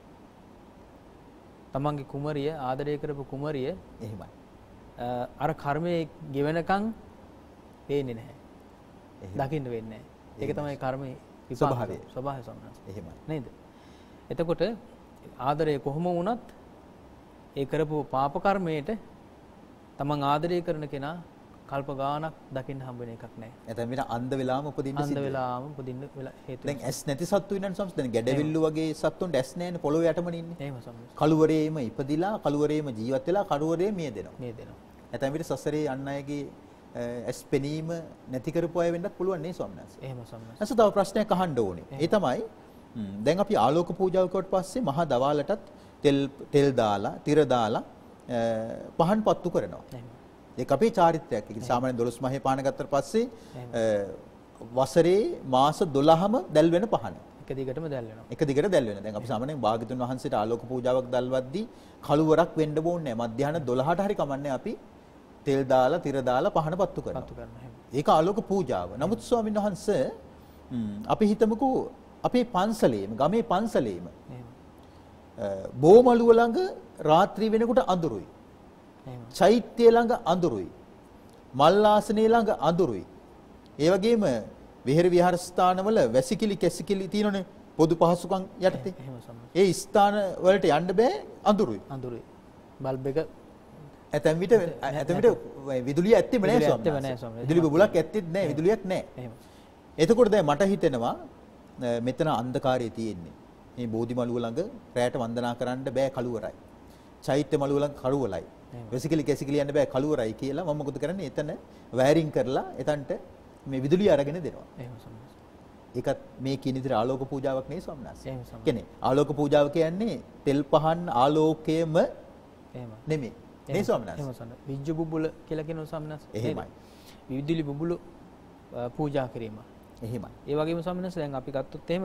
තමන්ගේ කුමරිය ආදරය කරපු කුමරිය එහෙමයි. අර කර්මයේ ගෙවෙනකන් පේන්නේ නැහැ. දකින්න වෙන්නේ නැහැ. ඒක තමයි කර්මයේ ස්වභාවය. ස්වභාවය ස්වාමීන් වහන්සේ. එහෙමයි. නේද? එතකොට ආදරය කොහොම වුණත් ඒ කරපු පාප කර්මයට තමන් ආදරය කරන කෙනා කල්ප ගානක් දකින්න හම්බ වෙන එකක් නැහැ. එතන විතර අන්ධ වෙලාම උපදින්න සිද්ධ. අන්ධ වෙලාම උපදින්න වෙලා හේතු. දැන් ඇස් නැති සත්තු ඉන්නන් සම්ස් දැන් ගැඩවිල්ලු වගේ සත්තුන්ට ඇස් නැහැනේ පොළොවේ යටමනේ ඉන්නේ. එහෙම සම්මත. කළුවරේම ඉපදිලා කළුවරේම ජීවත් වෙලා කළුවරේ මියදෙනවා. මියදෙනවා. එතන විතර සසරේ අන් අයගේ ඇස් පෙනීම නැති කරපු අය වෙන්නත් පුළුවන් නේ ස්වාමීන් වහන්සේ. එහෙම සම්මත. නැසත තව ප්‍රශ්නයක් අහන්න ඕනේ. ඒ තමයි දැන් අපි ආලෝක පූජාව කරුවට පස්සේ මහා දවාලටත් තෙල් දාලා තිර දාලා පහන් පත්තු කරනවා. ඒක අපේ චාරිත්‍රයක්. ඒක සාමාන්‍ය 12 මහේ පහන ගත්තට පස්සේ වසරේ මාස 12ම දැල් වෙන පහන. එක දිගටම දැල් වෙනවා. එක දිගට දැල් වෙනවා. දැන් අපි සාමාන්‍යයෙන් භාග්‍යතුන් වහන්සේට ආලෝක පූජාවක් දැල්වද්දී කළුවරක් වෙන්න ඕනේ නැහැ. මධ්‍යහන 12ට හරි කමන්නේ අපි තෙල් දාලා තිර දාලා පහන පත්තු කරනවා. ඒක ආලෝක පූජාව. නමුත් ස්වාමීන් වහන්සේ අපි හිතමුකෝ අපේ පන්සලේම ගමේ පන්සලේම බෝමළුව ළඟ රාත්‍රී වෙනකොට අඳුරුයි. චෛත්‍ය ළඟ අඳුරුයි. මල් ආසනේ ළඟ අඳුරුයි. ඒ වගේම විහෙර විහාරස්ථානවල වැසිකිලි කැසිකිලි තියෙනනේ පොදු පහසුකම් යටතේ. ඒ ස්ථාන වලට යන්න බෑ අඳුරුයි. අඳුරුයි. බල්බ් එක ඇතැම් විට විදුලිය ඇත්තෙම නෑ ස්වාමීනි. විදුලි බබුලක් ඇත්තෙත් නෑ විදුලියක් නෑ. එතකොට දැන් මට හිතෙනවා මෙතන අන්ධකාරයේ තියෙන්නේ. මේ බෝධි මළුව ළඟ රැයට වන්දනා කරන්න බෑ කළුවරයි. චෛත්‍ය මළුව ළඟ කළුවලයි. වෙසිකිලි කැසිකිලි යන්න බෑ කළුවරයි කියලා මම මොකද කරන්නේ? එතන වයරින් කරලා එතනට මේ විදුලිය අරගෙන දෙනවා. එහෙම සම්මත. ඒකත් මේ කියන විදිහට ආලෝක පූජාවක් නෙවෙයි ස්වාමීනාස්. එහෙම සම්මත. කියන්නේ ආලෝක පූජාව කියන්නේ තෙල් පහන් ආලෝකයේම එහෙම නෙමෙයි. නේ ස්වාමීනාස්. එහෙම සම්මත. විජ්ජු බුබුල කියලා කියනවා ස්වාමීනාස්. එහෙමයි. විදුලි බුබුලු පූජා කිරීම. එහෙමයි. ඒ වගේම ස්වාමීනාස් දැන් අපි ගත්තොත් එහෙම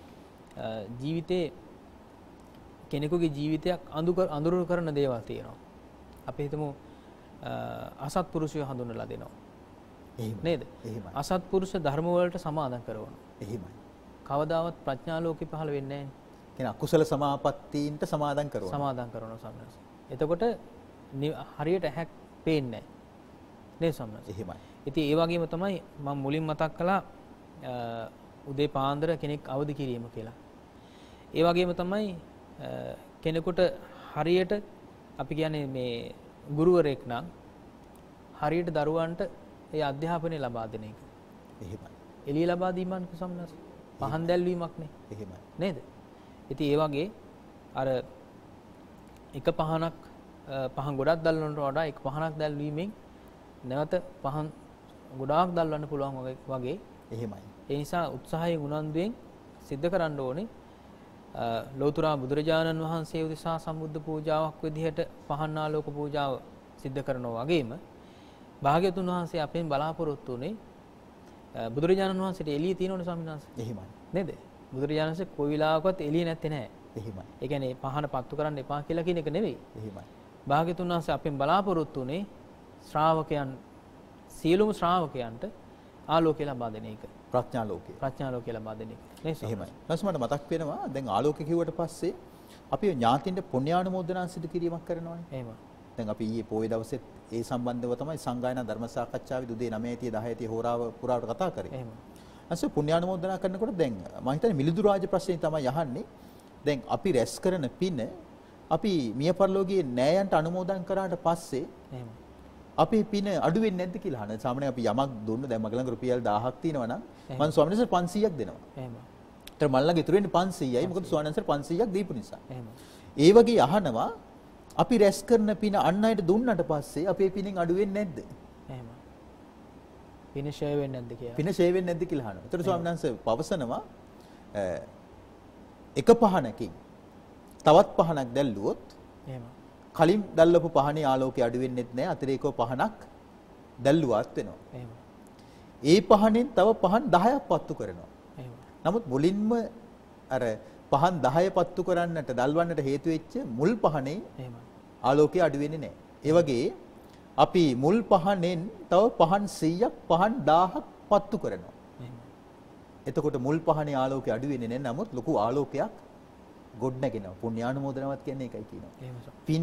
ජීවිතේ කෙනෙකුගේ ජීවිතයක් අඳුරු කරන දේවල් තියෙනවා. අපි හිතමු අසත්පුරුෂයෝ හඳුන්වලා දෙනවා. එහෙම නේද? එහෙමයි. අසත්පුරුෂ ධර්ම වලට සමාදන් කරනවා. එහෙමයි. කවදාවත් ප්‍රඥා ලෝකෙ පහළ වෙන්නේ නැහැ. කියන අකුසල සමාපත්තීන්ට සමාදන් කරනවා. සමාදන් කරනවා ස්වාමීනි. එතකොට හරියට ඇහැක් පේන්නේ නැහැ. නේද ස්වාමීනි? එහෙමයි. ඉතින් ඒ වගේම තමයි මම මුලින් මතක් කළා උදේ පාන්දර කෙනෙක් අවදි කිරීම කියලා. ඒ වගේම තමයි කෙනෙකුට හරියට අපි කියන්නේ මේ ගුරුවරයෙක් නම් හරියට දරුවන්ට ඒ අධ්‍යාපනය ලබා දෙන එක. එහෙමයි. එළිය ලබා දීමක් සම්නස් පහන් දැල්වීමක් නේ. එහෙමයි. නේද? ඉතින් ඒ වගේ අර එක පහනක් පහන් ගොඩක් දැල්වන්නට වඩා එක පහනක් දැල්වීමෙන් නැවත පහන් ගොඩාක් දැල්වන්න පුළුවන් වගේ එහෙමයි. ඒ නිසා උත්සාහයෙන් උනන්දුවෙන් සිද්ධ කරන්න ඕනේ. ලෞතර බුදුරජාණන් වහන්සේ උදෙසා සම්බුද්ධ පූජාවක් විදිහට පහන් ආලෝක පූජාව සිද්ධ කරනවා වගේම භාග්‍යවතුන් වහන්සේ අපෙන් බලාපොරොත්තු උනේ බුදුරජාණන් වහන්සේට එළිය තියෙනවනේ ස්වාමීන් වහන්සේ. එහෙමයි. නේද? බුදුරජාණන් වහන්සේ කොයි වෙලාවකවත් එළිය නැත්තේ නෑ. එහෙමයි. ඒ කියන්නේ පහන පත්තු කරන්න එපා කියලා කියන එක නෙවෙයි. එහෙමයි. භාග්‍යවතුන් වහන්සේ අපෙන් බලාපොරොත්තු උනේ ශ්‍රාවකයන් සියලුම ශ්‍රාවකයන්ට ආලෝකය ලබා දෙන එක. ප්‍රඥා ලෝකය. ප්‍රඥා ලෝකය ලබා දෙන එක. නේ ස්වාමීන් එහෙමයි. ඊට මට මතක් වෙනවා දැන් ආලෝක කිව්වට පස්සේ අපි ඥාතින්ට පුණ්‍යානුමෝදනා සිදු කිරීමක් කරනවානේ. එහෙම. දැන් අපි ඊයේ පොයේ දවසෙත් ඒ සම්බන්ධව තමයි සංගායනා ධර්ම සාකච්ඡාවේ උදේ 9:30 10:30 හෝරාව පුරාවට කතා කරේ. එහෙම. අසු පුණ්‍යානුමෝදනා කරනකොට දැන් මම හිතන්නේ මිලිඳු රාජ ප්‍රශ්නේ තමයි අහන්නේ. දැන් අපි රැස් කරන පින අපි මිය පරලෝකයේ නෑයන්ට අනුමෝදන් කරාට පස්සේ එහෙම. අපේ පින අඩු වෙන්නේ නැද්ද කියලා අහන. සාමාන්‍යයෙන් අපි යමක් දුන්න දැන් මගේ ළඟ රුපියල් 1000ක් තියෙනවා නම් මම ස්වාමීන් වහන්සේට 500ක් දෙනවා. එහෙම. ඒතර මල් ළඟ ඉතුරු වෙන්නේ 500යි. මොකද ස්වාමීන් වහන්සේට 500ක් දීපු නිසා. එහෙම. ඒ වගේ අහනවා අපි රැස් කරන පින අන් අයට දුන්නට පස්සේ අපේ පිනෙන් අඩු වෙන්නේ නැද්ද? එහෙම. පින ෂේ වෙන්නේ නැද්ද කියලා. පින ෂේ වෙන්නේ නැද්ද කියලා අහනවා. ඒතර ස්වාමීන් වහන්සේ පවසනවා එක පහනකින් තවත් පහනක් දැල්ලුවොත් එහෙම. කලින් දැල්ලපු පහනේ ආලෝකය අඩු වෙන්නේත් නැහැ. අතිරේකව පහනක් දැල්ලුවාත් වෙනවා. එහෙම. ඒ පහනෙන් තව පහන් 10ක් පත්තු කරනවා. එහෙම. නමුත් මුලින්ම අර පහන් 10 පත්තු කරන්නට දල්වන්නට හේතු වෙච්ච මුල් පහනේ එහෙම. ආලෝකය අඩු වෙන්නේ නැහැ. ඒ වගේ අපි මුල් පහනෙන් තව පහන් 100ක් පහන් 1000ක් පත්තු කරනවා. එහෙම. එතකොට මුල් පහනේ ආලෝකය අඩු වෙන්නේ නැහැ. නමුත් ලොකු ආලෝකයක් ගොඩ නැගෙනවා. පුණ්‍යානුමෝදනාවක් කියන්නේ ඒකයි කියනවා. එහෙම. පින්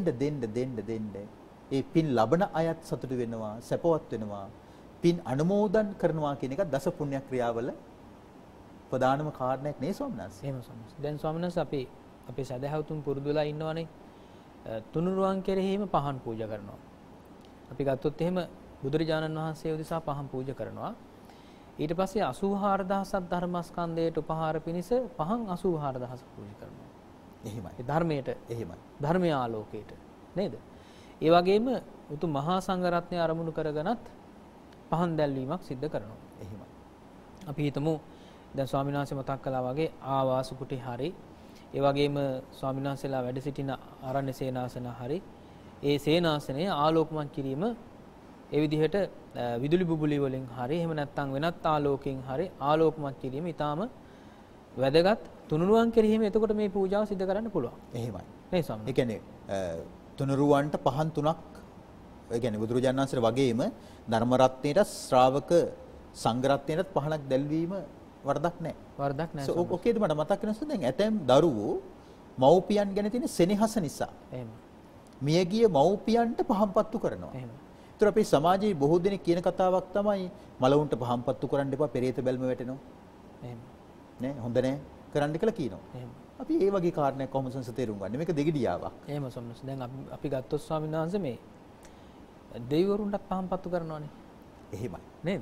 දෙන්න ඒ පින් ලබන අයත් සතුටු වෙනවා, සැපවත් වෙනවා. පින් අනුමෝදන් කරනවා කියන එක දස පුණ්‍ය ක්‍රියාවල ප්‍රධානම කාරණයක් නේ ස්වාමීන් වහන්සේ. එහෙම ස්වාමීන් වහන්සේ. දැන් ස්වාමීන් වහන්සේ අපේ සදහවතුන් පුරුදුලා ඉන්නවනේ. තුනුරුවන් කෙරෙහිම පහන් පූජා කරනවා. අපි ගත්තොත් එහෙම බුදුරජාණන් වහන්සේ උදෙසා පහන් පූජා කරනවා. ඊට පස්සේ 84000ක් ධර්මස්කන්ධයට උපහාර පිණිස පහන් 84000ක් පූජා කරනවා. එහෙමයි. ඒ ධර්මයට එහෙමයි. ධර්මයේ ආලෝකයට නේද? ඒ වගේම උතුම් මහා සංඝ රත්නය අරමුණු කරගෙනත් පහන් දැල්වීමක් සිද්ධ කරනවා. එහෙමයි. අපි හිතමු දැන් ස්වාමීන් වහන්සේ මතක් කළා වගේ ආවාස කුටි හරි ඒ වගේම ස්වාමීන් වහන්සේලා වැඩ සිටින ආරණ්‍ය සේනාසන හරි ඒ සේනාසනය ආලෝකමත් කිරීම ඒ විදිහට විදුලි බුබුලි වලින් හරි එහෙම නැත්නම් වෙනත් ආලෝකයෙන් හරි ආලෝකමත් කිරීම ඊටාම වැදගත් තුනුරුවන් කෙරෙහිම එතකොට මේ පූජාව සිදු කරන්න පුළුවන්. එහෙමයි. නේ ස්වාමීන්. ඒ කියන්නේ තුනුරුවන්ට පහන් තුනක් ඒ කියන්නේ බුදුරජාණන් වහන්සේ වගේම ධර්ම රත්නයට ශ්‍රාවක සංඝ රත්නයටත් පහනක් දැල්වීම වරදක් නැහැ. වරදක් නැහැ. ඔකේද මට මතක් වෙනවා දැන් ඇතැම් දරුවෝ මව්පියන් ගැන තියෙන සෙනෙහස නිසා එහෙම. මියගිය මව්පියන්ට පහන්පත්තු කරනවා. එහෙම. ඒතර අපේ සමාජයේ බොහෝ දෙනෙක් කියන කතාවක් තමයි මලවුන්ට පහන්පත්තු කරන්න එපා පෙරේත බැල්ම වැටෙනවා. එහෙම. නේ හොඳ නෑ කරන්න කියලා කියනවා. එහෙම. අපි ඒ වගේ කාරණයක් කොහොමද තේරුම් ගන්නේ? මේක දෙගිඩියාවක්. එහෙම සම්මත. දැන් අපි ගත්තොත් ස්වාමීන් වහන්සේ මේ දෙවිවරුන්ට පහන්පත්තු කරනවානේ. එහෙමයි. නේද?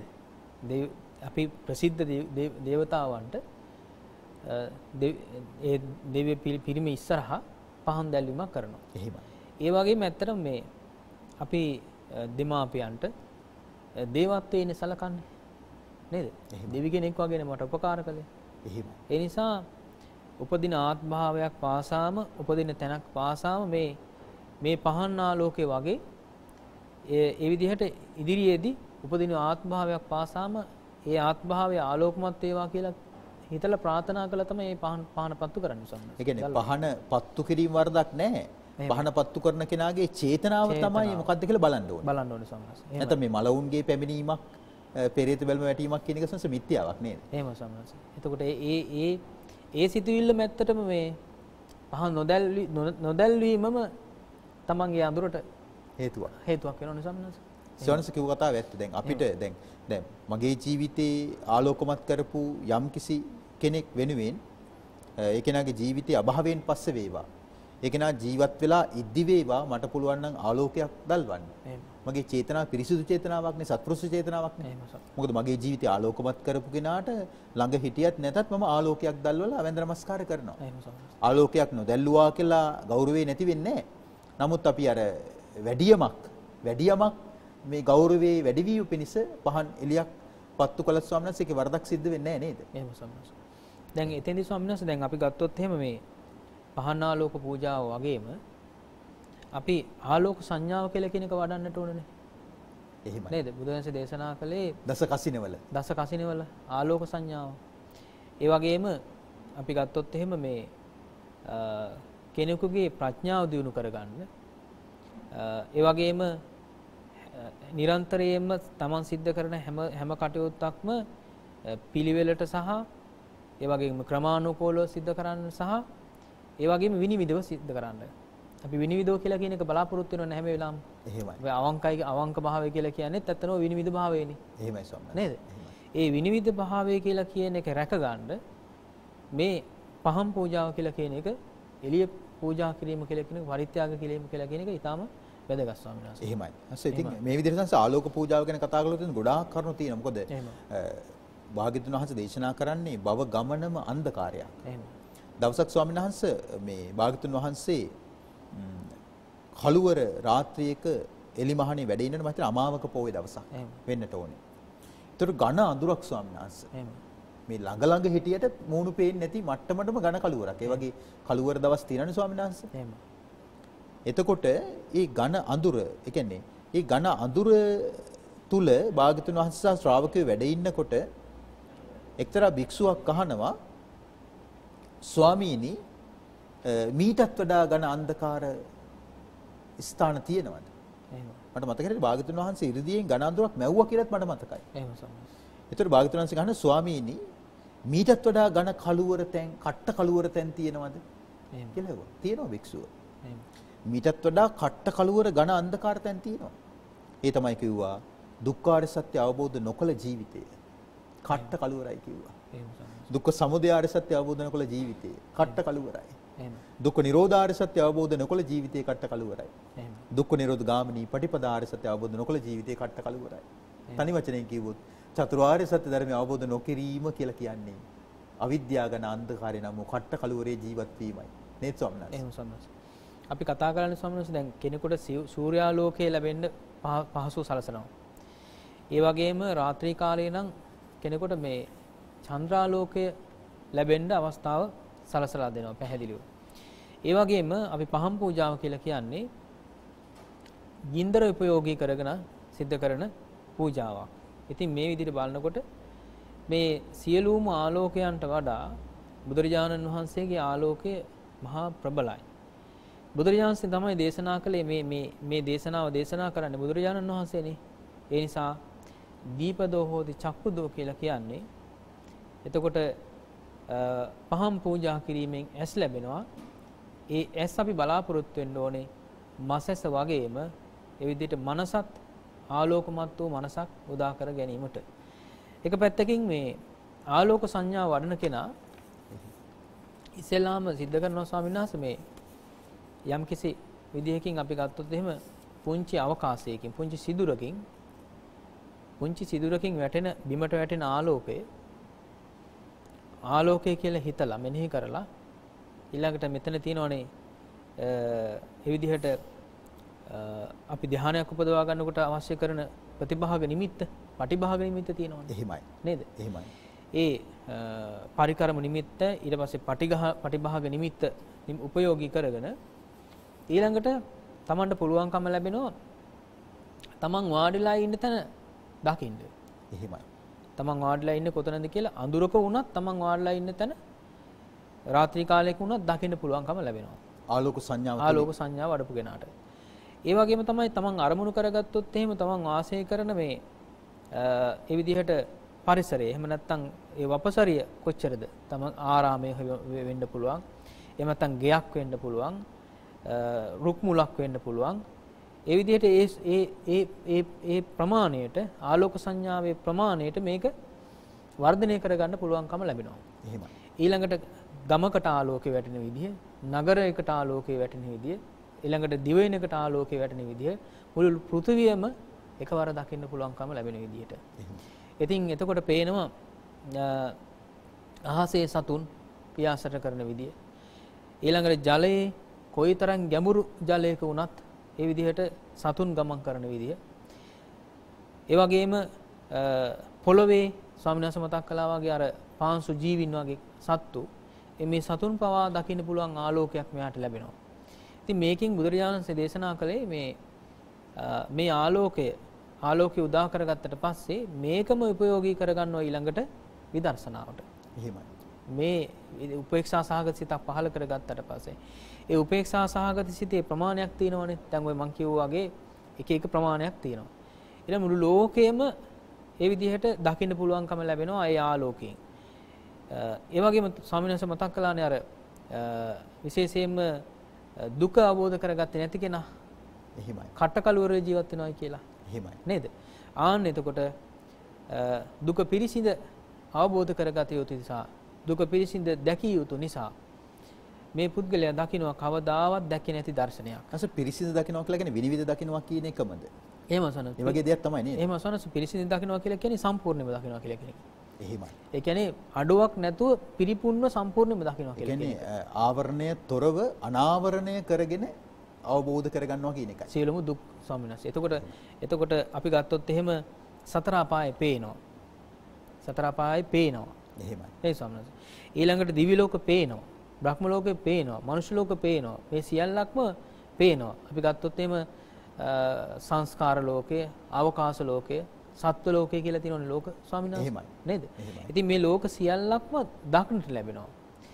අපි ප්‍රසිද්ධ දේවතාවන්ට ඒ දෙවි පිරිමි ඉස්සරහා පහන් දැල්වීමක් කරනවා. එහෙමයි. ඒ වගේම ඇත්තටම මේ අපි දෙමාපියන්ට දේවත්වයේනේ සලකන්නේ. නේද? දෙවි කෙනෙක් වගේනේ මට උපකාර කළේ. එහෙමයි. ඒ නිසා උපදින ආත්මභාවයක් පාසාම උපදින තැනක් පාසාම මේ පහන් ආලෝකයේ වගේ ඒ විදිහට ඉදිරියේදී උපදින ආත්මභාවයක් පාසාම ඒ ආත්මභාවය ආලෝකමත් වේවා කියලා හිතලා ප්‍රාර්ථනා කළා තමයි මේ පහන පත්තු කරන්නේ සම්මත. ඒ කියන්නේ පහන පත්තු කිරීම වරදක් නැහැ. පහන පත්තු කරන කෙනාගේ චේතනාව තමයි මොකක්ද කියලා බලන්න ඕනේ. බලන්න ඕනේ සම්මත. නැත්නම් මේ මලවුන්ගේ පැමිණීමක් පෙරේත බැල්ම වැටීමක් කියන එක සංස මිත්‍යාවක් නේද? එහෙම සම්මත. එතකොට ඒ සිතුවිල්ලම ඇත්තටම මේ පහන් නොදැල්වීමම තමන්ගේ අඳුරට හේතුවක් වෙනවනේ සම්මත. සෝනස කිව්ව කතාව ඇත්ත. දැන් අපිට දැන් මගේ ජීවිතේ ආලෝකමත් කරපු යම්කිසි කෙනෙක් වෙනුවෙන් ඒ කෙනාගේ ජීවිතේ අභාවයෙන් පස්සේ වේවා. ඒ කෙනා ජීවත් වෙලා ඉද්දි වේවා මට පුළුවන් නම් ආලෝකයක් දල්වන්න. මගේ චේතනාව පිරිසිදු චේතනාවක් නේ, සත්පුරුෂ චේතනාවක් නේ. මොකද මගේ ජීවිතය ආලෝකමත් කරපු කෙනාට ළඟ හිටියත් නැතත් මම ආලෝකයක් දැල්වලා වැඳ නමස්කාර කරනවා. ආලෝකයක් නොදැල්ලුවා කියලා ගෞරවේ නැති වෙන්නේ නැහැ. නමුත් අපි අර වැඩියමක් මේ ගෞරවයේ වැඩිවිය පිණිස පහන් එලියක් පත්තු කළ ස්වාමීන් වහන්සේගේ වරදක් සිද්ධ වෙන්නේ නැහැ නේද? එහෙම ස්වාමීන් වහන්සේ. දැන් එතෙන්දී ස්වාමීන් වහන්සේ දැන් අපි ගත්තොත් එහෙම මේ පහන් ආලෝක පූජාව වගේම අපි ආලෝක සංඥාව කියලා කියන එක වඩන්නට ඕනනේ. එහෙමයි. නේද? බුදුන්සේ දේශනා කළේ දස කසිනවල ආලෝක සංඥාව. ඒ වගේම අපි ගත්තොත් එහෙම මේ කෙනෙකුගේ ප්‍රඥාව දියුණු කරගන්න ඒ වගේම නිරන්තරයෙන්ම තමන් සිද්ධ කරන හැම කටයුත්තක්ම පිළිවෙලට සහ ඒ වගේම ක්‍රමානුකූලව සිද්ධ කරන්න සහ ඒ වගේම විනිවිදව සිද්ධ කරන්න. අපි විනිවිදව කියලා කියන එක බලාපොරොත්තු වෙනව නැහැ හැම වෙලාවම. එහෙමයි. ඔය අවංක භාවය කියලා කියන්නේත් ඇත්තටම විනිවිද භාවයනේ. එහෙමයි ස්වාමීනි. නේද? ඒ විනිවිද භාවය කියලා කියන එක රැකගන්න මේ පහම් පූජාව කියලා කියන එක එළිය පූජා කිරීම කියලා කියන එක පරිත්‍යාග කිරීම කියලා කියන එක ඊටාම වැදගත් ස්වාමීන් වහන්සේ. එහෙමයි. අස්සේ ඉතින් මේ විදිහට සංස ආලෝක පූජාව ගැන කතා කළොත් ගොඩාක් කරුණු තියෙනවා. මොකද භාග්‍යවතුන් වහන්සේ දේශනා කරන්නේ භව ගමනම අන්ධකාරයක්. එහෙමයි. දවසක් ස්වාමීන් වහන්සේ මේ භාග්‍යවතුන් වහන්සේ කළුවර රාත්‍රියක එලිමහනේ වැඩ ඉන්නන මම හිතන අමාවක පොයේ දවසක් වෙන්නට ඕනේ. ඒතර ඝන අඳුරක් ස්වාමීන් වහන්සේ. මේ ළඟ හිටියට මූණු පේන්නේ නැති මට්ටමටම ඝන කළුවරක්. ඒ වගේ කළුවර දවස් තියෙනනේ ස්වාමීන් වහන්සේ. එතකොට මේ ඝන අඳුර, ඒ කියන්නේ මේ ඝන අඳුර තුල භාග්‍යවතුන් වහන්සේ සහ ශ්‍රාවකයෝ වැඩ ඉන්නකොට එක්තරා භික්ෂුවක් අහනවා ස්වාමීනි මීටත් වඩා ඝන අන්ධකාර ස්ථාන තියෙනවද? මට මතක හිටියේ භාග්‍යවතුන් වහන්සේ ඉරිදීයෙන් ඝන අඳුරක් මැව්වා කියලාත් මට මතකයි. එහෙම සම්මත. ඒතර භාග්‍යවතුන් වහන්සේ ගහන ස්වාමීනි මීටත් වඩා ඝන කළුවර තැන්, කට්ට කළුවර තැන් තියෙනවද? එහෙම කියලා හෙව්වා. තියෙනවා භික්ෂුව. එහෙම. මීටත් වඩා කට්ට කළුවර ඝන අන්ධකාර තැන් තියෙනවා. ඒ තමයි කිව්වා දුක්ඛාර සත්‍ය අවබෝධ නොකළ ජීවිතය. කට්ට කළුවරයි කිව්වා. එහෙම සම්මත. දුක්ඛ සමුදයාර සත්‍ය අවබෝධ නොකළ ජීවිතය. කට්ට කළුවරයි. දුක්ඛ නිරෝධාර සත්‍ය අවබෝධ නොකළ ජීවිතේ කට්ට කළුවරයි. දුක්ඛ නිරෝධ ගාමිනී පටිපදාාර සත්‍ය අවබෝධ නොකළ ජීවිතේ කට්ට කළුවරයි. තනි වචනෙන් කිව්වොත් චතුරාර්ය සත්‍ය ධර්මය අවබෝධ නොකිරීම කියලා කියන්නේ අවිද්‍යාවගන අන්ධකාරය නම් කට්ට කළුවරේ ජීවත් වීමයි. නේද ස්වාමීන් වහන්සේ? එහෙම ස්වාමීන් වහන්සේ. අපි කතා කරන්නේ ස්වාමීන් වහන්සේ දැන් කෙනෙකුට සූර්යාලෝකය ලැබෙන්න පහසු සලසනවා. ඒ වගේම රාත්‍රී කාලේ නම් කෙනෙකුට මේ චන්ද්‍රාලෝකය ලැබෙන්න අවස්ථාව සලසලා දෙනවා පැහැදිලිව. ඒ වගේම අපි පහම් පූජාව කියලා කියන්නේ ගින්දර උපයෝගී කරගෙන සිද්ධ කරන පූජාවක්. ඉතින් මේ විදිහට බලනකොට මේ සියලුම ආලෝකයන්ට වඩා බුදුරජාණන් වහන්සේගේ ආලෝකය මහා ප්‍රබලයි. බුදුරජාණන් තමයි දේශනා කළේ මේ දේශනාව දේශනා කරන්නේ බුදුරජාණන් වහන්සේනේ. ඒ නිසා දීපදෝ හෝති චක්කුදෝ කියලා කියන්නේ එතකොට පහම් පූජා කිරීමෙන් ඇස් ලැබෙනවා. ඒ ඇස් අපි බලාපොරොත්තු වෙන්න ඕනේ මසැස වගේම ඒ විදිහට මනසත් ආලෝකමත් වූ මනසක් උදා කර ගැනීමට. එක පැත්තකින් මේ ආලෝක සංඥා වඩන කෙනා ඉස්සෙල්ලාම සිද්ධ කරනවා ස්වාමීන් වහන්සේ මේ යම්කිසි විදිහකින් අපි ගත්තොත් එහෙම පුංචි අවකාශයකින් පුංචි සිදුරකින් වැටෙන බිමට වැටෙන ආලෝකය කියලා හිතලා මෙනෙහි කරලා ඊළඟට මෙතන තියෙනවනේ ඒ විදිහට අපි ධානයක් උපදවා ගන්නකොට අවශ්‍ය කරන ප්‍රතිභාග නිමිත්ත, පටිභාග නිමිත්ත තියෙනවනේ. එහෙමයි. නේද? එහෙමයි. ඒ පරිකරම නිමිත්ත ඊට පස්සේ පටිභාග නිමිත්ත උපයෝගී කරගෙන ඊළඟට Tamanට පුළුවන්කම ලැබෙනවා Taman වාඩිලා ඉන්න තැන දකින්න. එහෙමයි. තමන් වාඩිලා ඉන්නේ කොතනද කියලා අඳුරක වුණත් තමන් වාඩිලා ඉන්න තැන රාත්‍රී කාලයක වුණත් දකින්න පුළුවන්කම ලැබෙනවා. ආලෝක සංඥාව වඩපු කෙනාට. ඒ වගේම තමයි තමන් අරමුණු කරගත්තොත් එහෙම තමන් වාසය කරන මේ ඒ විදිහට පරිසරය එහෙම නැත්නම් ඒ වපසරිය කොච්චරද? තමන් ආරාමයේ වෙන්න පුළුවන්. එහෙම නැත්නම් ගෙයක් වෙන්න පුළුවන්. රුක් මුලක් වෙන්න පුළුවන්. ඒ විදිහට ඒ ප්‍රමාණයට ආලෝක සංඥාවේ ප්‍රමාණයට මේක වර්ධනය කරගන්න පුළුවන්කම ලැබෙනවා. එහෙමයි. ඊළඟට ගමකට ආලෝකය වැටෙන විදිය, නගරයකට ආලෝකය වැටෙන විදිය, ඊළඟට දිවයිනකට ආලෝකය වැටෙන විදිය මුළු පෘථිවියම එකවර දකින්න පුළුවන්කම ලැබෙන විදියට. ඉතින් එතකොට පේනවා අහසේ සතුන් පියාසට කරන විදිය. ඊළඟට ජලයේ කොයිතරම් ගැඹුරු ජලයක වුණත් ඒ විදිහට සතුන් ගමන් කරන විදිය. ඒ වගේම පොළවේ ස්වාමීන් වහන්සේ මතක් කළා වගේ අර පාංශු ජීවින් වගේ සත්තු මේ සතුන් පවා දකින්න පුළුවන් ආලෝකයක් මෙයාට ලැබෙනවා. ඉතින් මේකෙන් බුදුරජාණන් වහන්සේ දේශනා කළේ මේ ආලෝකය උදා කරගත්තට පස්සේ මේකම උපයෝගී කරගන්නවා ඊළඟට විදර්ශනාවට. එහෙමයි. මේ උපේක්ෂා සහගත සිතක් පහළ කරගත්තට පස්සේ ඒ උපේක්ෂා සහගත සිතේ ප්‍රමාණයක් තියෙනවනේ. දැන් ඔය මං කිව්වා වගේ එක එක ප්‍රමාණයක් තියෙනවා. ඊළඟ මුළු ලෝකෙම ඒ විදිහට දකින්න පුළුවන්කම ලැබෙනවා ඒ ආලෝකයෙන්. ඒ වගේම ස්වාමීන් වහන්සේ මතක් කළානේ අර විශේෂයෙන්ම දුක අවබෝධ කරගත්තේ නැති කෙනා. එහෙමයි. කටකලුවරේ ජීවත් වෙනවායි කියලා. එහෙමයි. නේද? ආන්න එතකොට දුක පිරිසිඳ අවබෝධ කරගත යුතු නිසා දුක පිරිසිඳ දැකිය යුතු නිසා මේ පුද්ගලයා දකින්නවා කවදාවත් දැකේ නැති දර්ශනයක්. අස පිරිසිඳ දකින්නවා කියලා කියන්නේ විනිවිද දකින්නවා කියන එකමද? එහෙම සනස. මේ වගේ දෙයක් තමයි නේද? එහෙම සනස පිරිසිඳ දකින්නවා කියලා කියන්නේ සම්පූර්ණයෙන්ම දකින්නවා කියලා කියන එක. එහෙමයි. ඒ කියන්නේ අඩුවක් නැතුව පිරිපුන්ව සම්පූර්ණයෙන්ම දකින්නවා කියලා කියන්නේ. ඒ කියන්නේ ආවරණය තොරව අනාවරණය කරගෙන අවබෝධ කරගන්නවා කියන එකයි. සියලුම දුක් සම්මිනස්. එතකොට අපි ගත්තොත් එහෙම සතර අපායේ පේනවා. සතර අපායේ පේනවා. එහෙමයි. ඒ සම්මිනස්. ඊළඟට දිවි ලෝක පේනවා. බ්‍රහ්ම ලෝකේ පේනවා. මනුෂ්‍ය ලෝක පේනවා. මේ සියල්ලක්ම පේනවා. අපි ගත්තොත් එහෙම සංස්කාර ලෝකය, අවකාශ ලෝකය, සත්ව ලෝකය කියලා තියෙනවනේ ලෝක ස්වාමීන් වහන්සේ. එහෙමයි. නේද? ඉතින් මේ ලෝක සියල්ලක්ම දක්නට ලැබෙනවා.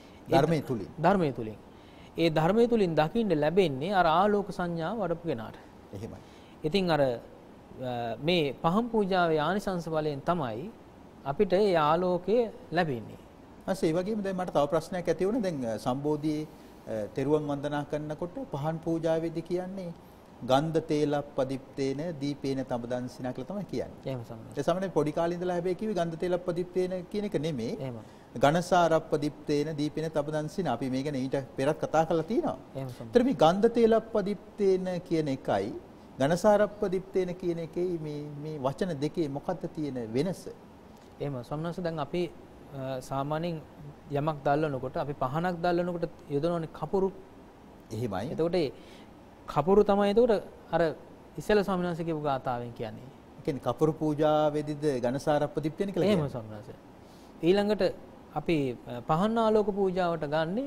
ධර්මයේ තුලින්. ඒ ධර්මයේ තුලින් දකින්න ලැබෙන්නේ අර ආලෝක සංඥාව වඩපු කෙනාට. එහෙමයි. ඉතින් අර මේ පහම් පූජාවේ ආනිසංස බලයෙන් තමයි අපිට ඒ ආලෝකය ලැබෙන්නේ. අස ඒ වගේම දැන් මට තව ප්‍රශ්නයක් ඇති වුණා. දැන් සම්බෝධියේ තෙරුවන් වන්දනා කරනකොට පහන් පූජාවේදී කියන්නේ ගන්ධ තේලප්පදිප්තේන දීපේන තඹදන්සිනා කියලා තමයි කියන්නේ. එහෙම සම්මත. ඒ සමනේ පොඩි කාලේ ඉඳලා හැබැයි කිව්වේ ගන්ධ තේලප්පදිප්තේන කියන එක නෙමෙයි. එහෙම. ඝනසාරප්පදිප්තේන දීපේන තඹදන්සිනා අපි මේ ගැන ඊට පෙරත් කතා කරලා තියෙනවා. එහෙම සම්මත. ඒතර මේ ගන්ධ තේලප්පදිප්තේන කියන එකයි ඝනසාරප්පදිප්තේන කියන එකේ මේ වචන දෙකේ මොකක්ද තියෙන වෙනස? එහෙම සම්මත. දැන් අපි සාමාන්‍යයෙන් යමක් දැල්වනකොට අපි පහනක් දැල්වනකොට යොදනෝනේ කපුරු. එහෙමයි. එතකොට කපුරු තමයි එතකොට අර ඉස්සෙල්ල ස්වාමීන් වහන්සේ කියපු ගාථාවෙන් කියන්නේ. ඒ කියන්නේ කපුරු පූජාවේදීද ඝනසාරප්පදිප්තේන කියලා කියන්නේ. එහෙම ස්වාමීන් වහන්සේ. ඊළඟට අපි පහන් ආලෝක පූජාවට ගන්නේ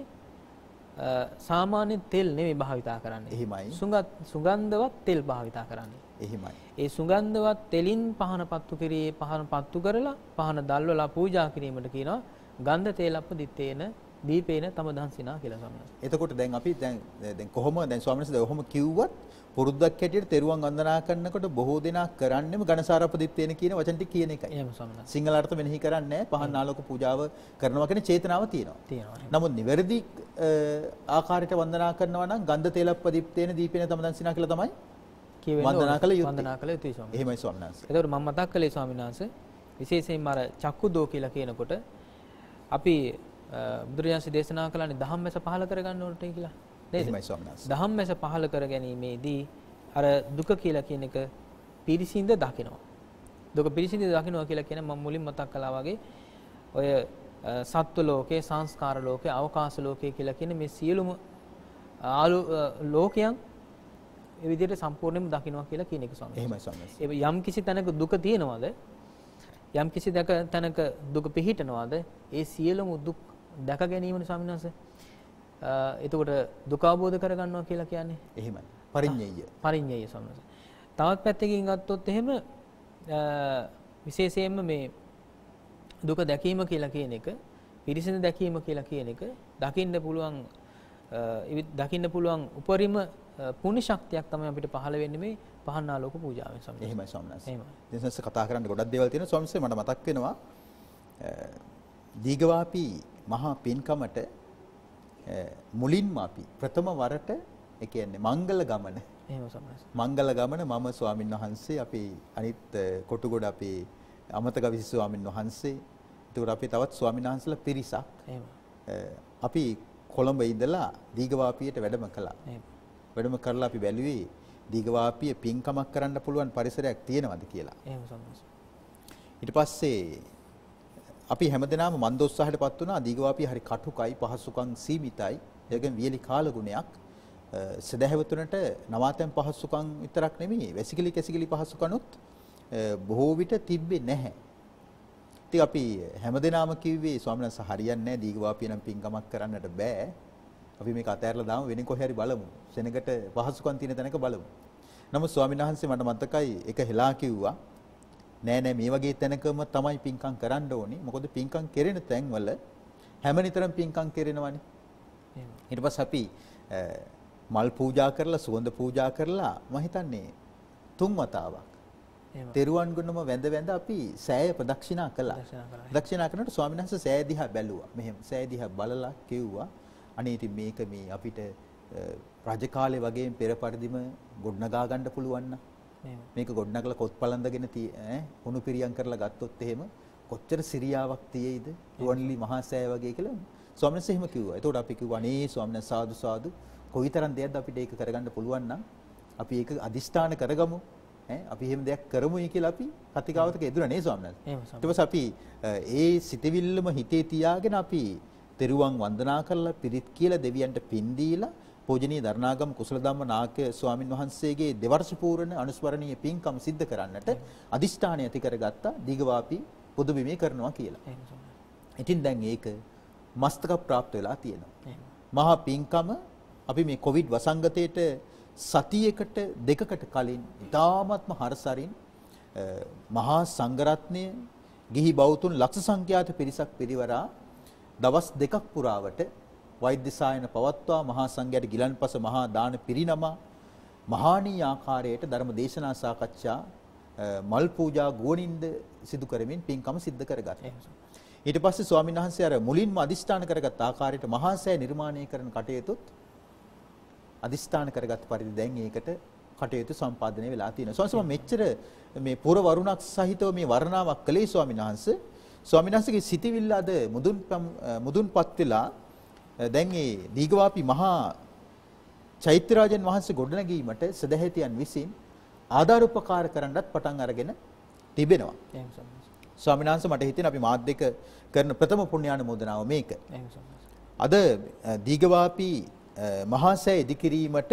සාමාන්‍ය තෙල් නෙමෙයි භාවිතා කරන්නේ. එහෙමයි. සුගන්ධවත් තෙල් භාවිතා කරන්නේ. එහෙමයි. ඒ සුගන්ධවත් තෙලින් පහන පත්තු කිරියේ පහන පත්තු කරලා පහන දැල්වලා පූජා කිරීමට කියනවා ගන්ධ තේලප්පදිත්තේන දීපේන තම දන්සිනා කියලා ස්වාමීන් වහන්සේ. එතකොට දැන් අපි දැන් කොහොම දැන් ස්වාමීන් වහන්සේ ඔහොම කිව්වත් පුරුද්දක් හැටියට තෙරුවන් වන්දනා කරනකොට බොහෝ දෙනා කරන්නේම ඝනසාරපදිත්තේන කියන වචන ටික කියන එකයි. එහෙම ස්වාමීන් වහන්සේ. සිංහල අර්ථ මෙනෙහි කරන්නේ පහන් ආලෝක පූජාව කරනවා කියන චේතනාව තියෙනවා. නමුත් නිවැරදි ආකාරයට වන්දනා කරනවා නම් ගන්ධ තේලප්පදිත්තේන දීපේන තම දන්සිනා කියලා තමයි වන්දනා කළ යුතුයි ස්වාමීන් වහන්සේ. එහෙමයි ස්වාමීන් වහන්සේ. එතකොට මම මතක් කළේ ස්වාමීන් වහන්සේ විශේෂයෙන්ම අර චක්කුදෝ කියලා කියනකොට අපි බුදුරජාණන් දේශනා කළානේ ධම්මැස පහල කරගන්න ඕනට කියලා. නේද? එහෙමයි ස්වාමීන් වහන්සේ. ධම්මැස පහල කර ගැනීමේදී අර දුක කියලා කියන එක පිරිසිඳ දකිනවා. දුක පිරිසිඳ දකිනවා කියලා කියන්නේ මම මුලින් මතක් කළා වගේ ඔය සත්ව ලෝකේ, සංස්කාර ලෝකේ, අවකාශ ලෝකේ කියලා කියන මේ සියලුම ලෝකයන් ඒ විදිහට සම්පූර්ණයෙන්ම දකින්නවා කියලා කියන එක ස්වාමීන් වහන්සේ. එහෙමයි ස්වාමීන් වහන්සේ. යම් කිසි තැනක දුක තියෙනවද? යම් කිසි තැනක දුක පිහිටනවද? ඒ සියලුම දුක් දැක ගැනීමනේ ස්වාමීන් වහන්සේ. එතකොට දුක අවබෝධ කරගන්නවා කියලා කියන්නේ. එහෙමයි. පරිඤ්ඤය. පරිඤ්ඤය ස්වාමීන් වහන්සේ. තවත් පැත්තකින් ගත්තොත් එහෙම විශේෂයෙන්ම මේ දුක දැකීම කියලා කියන එක, පිරිසිදු දැකීම කියලා කියන එක දකින්න පුළුවන් උපරිම පුණ්‍ය ශක්තියක් තමයි අපිට පහළ වෙන්නේ මේ පහන් ආලෝක පූජාවෙන් සම්බන්ධ. එහෙමයි ස්වාමීන් වහන්සේ. එහෙමයි. දැන් කතා කරන්න ගොඩක් දේවල් තියෙනවා ස්වාමීන් වහන්සේ. මට මතක් වෙනවා දීඝවාපි මහා පින්කමට මුලින්ම අපි ප්‍රථම වරට ඒ කියන්නේ මංගල ගමන. එහෙම ස්වාමීන් වහන්සේ. මංගල ගමන මම ස්වාමීන් වහන්සේ අපි අනිත් කොටුගොඩ අපේ අමතක විසි ස්වාමීන් වහන්සේ ඒකට අපි තවත් ස්වාමීන් වහන්සේලා පිරිසක්. එහෙම. අපි කොළඹ ඉඳලා දීඝවාපියට වැඩම කළා. එහෙම. වැඩම කරලා අපි බැලුවේ දීඝවාපිය පින්කමක් කරන්න පුළුවන් පරිසරයක් තියෙනවද කියලා. එහෙම සම්මාස. ඊට පස්සේ අපි හැමදෙනාම මන්දෝත්සාහයටපත් වුණා දීඝවාපිය හරි කටුකයි පහසුකම් සීමිතයි. ඒකෙන් වියලි කාලගුණයක් සදහැවතුනට නවාතැන් පහසුකම් විතරක් නෙමෙයි වැසිකිලි කැසිකිලි පහසුකම්ුත් බොහෝ විට තිබ්බේ නැහැ. ඉතින් අපි හැමදෙනාම කිව්වේ ස්වාමීන් වහන්සේ හරියන්නේ නැහැ දීඝවාපිය නම් පින්කමක් කරන්නට බෑ. අපි මේක අතහැරලා දාමු වෙන කොහේ හරි බලමු. සෙනඟට පහසුකම් තියෙන තැනක බලමු. නමුත් ස්වාමීන් වහන්සේ මට මතකයි එක හෙලා කිව්වා නෑ නෑ මේ වගේ තැනකම තමයි පින්කම් කරන්න ඕනේ. මොකද පින්කම් කෙරෙන තැන්වල හැම නිතරම පින්කම් කෙරෙනවනේ. ඊට පස්සේ අපි මල් පූජා කරලා සුවඳ පූජා කරලා මම හිතන්නේ 3 වතාවක් තෙරුවන් ගුණම වැඳ වැඳ අපි සෑය ප්‍රදක්ෂිනා කළා. ප්‍රදක්ෂිනා කරනකොට ස්වාමීන් වහන්සේ සෑය දිහා බැලුවා. මෙහෙම සෑය දිහා බලලා කිව්වා අනේ ඉතින් මේක මේ අපිට රජකාලේ වගේ පෙර පරිදිම ගොඩනගා ගන්න පුළුවන් නම් මේක ගොඩනගලා කොත් පළඳගෙන හුණු පිරියම් කරලා ගත්තොත් එහෙම කොච්චර සිරියාවක් තියෙයිද රුවන්ලි මහා සෑය වගේ කියලා ස්වාමීන් වහන්සේ එහෙම කිව්වා. ඒතකොට අපි කිව්වා අනේ ස්වාමීන් වහන්සේ සාදු සාදු කොයිතරම් දෙයක්ද අපිට ඒක කරගන්න පුළුවන් නම් අපි ඒක අදිෂ්ඨාන කරගමු. අපි එහෙම දෙයක් කරමුයි කියලා අපි කතිකාවතක යෙදුණා නේ ස්වාමීන් වහන්සේ. ඊට පස්සේ අපි ඒ සිතවිල්ලම හිතේ තියාගෙන අපි තෙරුවන් වන්දනා කරලා පිරිත් කියලා දෙවියන්ට පින් දීලා පූජනීය දරණාගම කුසල ධම්ම නායක ස්වාමින් වහන්සේගේ දෙවර්ෂ පූර්ණ අනුස්මරණීය පින්කම් සිද්ධ කරන්නට අදිෂ්ඨානය ඇති කරගත්තා දීඝවාපි පොදු බිමේ කරනවා කියලා. ඉතින් දැන් ඒක මස්තක ප්‍රාප්ත වෙලා තියෙනවා. මහා පින්කම අපි මේ කොවිඩ් වසංගතයේට සතියකට දෙකකට කලින් ඉතාමත්ම හරසරින් මහා සංඝරත්නය ගිහි බෞතුන් ලක්ෂ සංඛ්‍යාත පිරිසක් පිරිවරා දවස් දෙකක් පුරාවට වෛද්‍ය සායන පවත්වා මහා සංඝයාට ගිලන්පස මහා දාන පිරිනම මහානීය ආකාරයට ධර්ම දේශනා සාකච්ඡා මල් පූජා ගුවනින්ද සිදු කරමින් පින්කම සිද්ධ කරගත්තා. ඊට පස්සේ ස්වාමීන් වහන්සේ අර මුලින්ම අදිෂ්ඨාන කරගත් ආකාරයට මහා සෑය නිර්මාණය කරන කටයුතුත් අදිෂ්ඨාන කරගත් පරිදි දැන් ඒකට කටයුතු සම්පාදනය වෙලා තියෙනවා. ස්වාමීන් වහන්සේ මෙච්චර මේ පුර වරුණක් සහිතව මේ වර්ණාවක් කළේ ස්වාමීන් වහන්සේ. ස්වාමීන් වහන්සේගේ සිටිවිල්ල අද මුදුන්පත් වෙලා දැන් මේ දීඝවාපි මහා චෛත්‍යරාජන් වහන්සේ ගොඩනැගීමට සදහැතියන් විසින් ආධාර උපකාර කරන්නත් පටන් අරගෙන තිබෙනවා. ස්වාමීන් වහන්සේ මට හිතෙන අපි මාධ්‍යක කරන ප්‍රථම පුණ්‍යානුමෝදනාව මේක. අද දීඝවාපි මහා සෑය ඉදිකිරීමට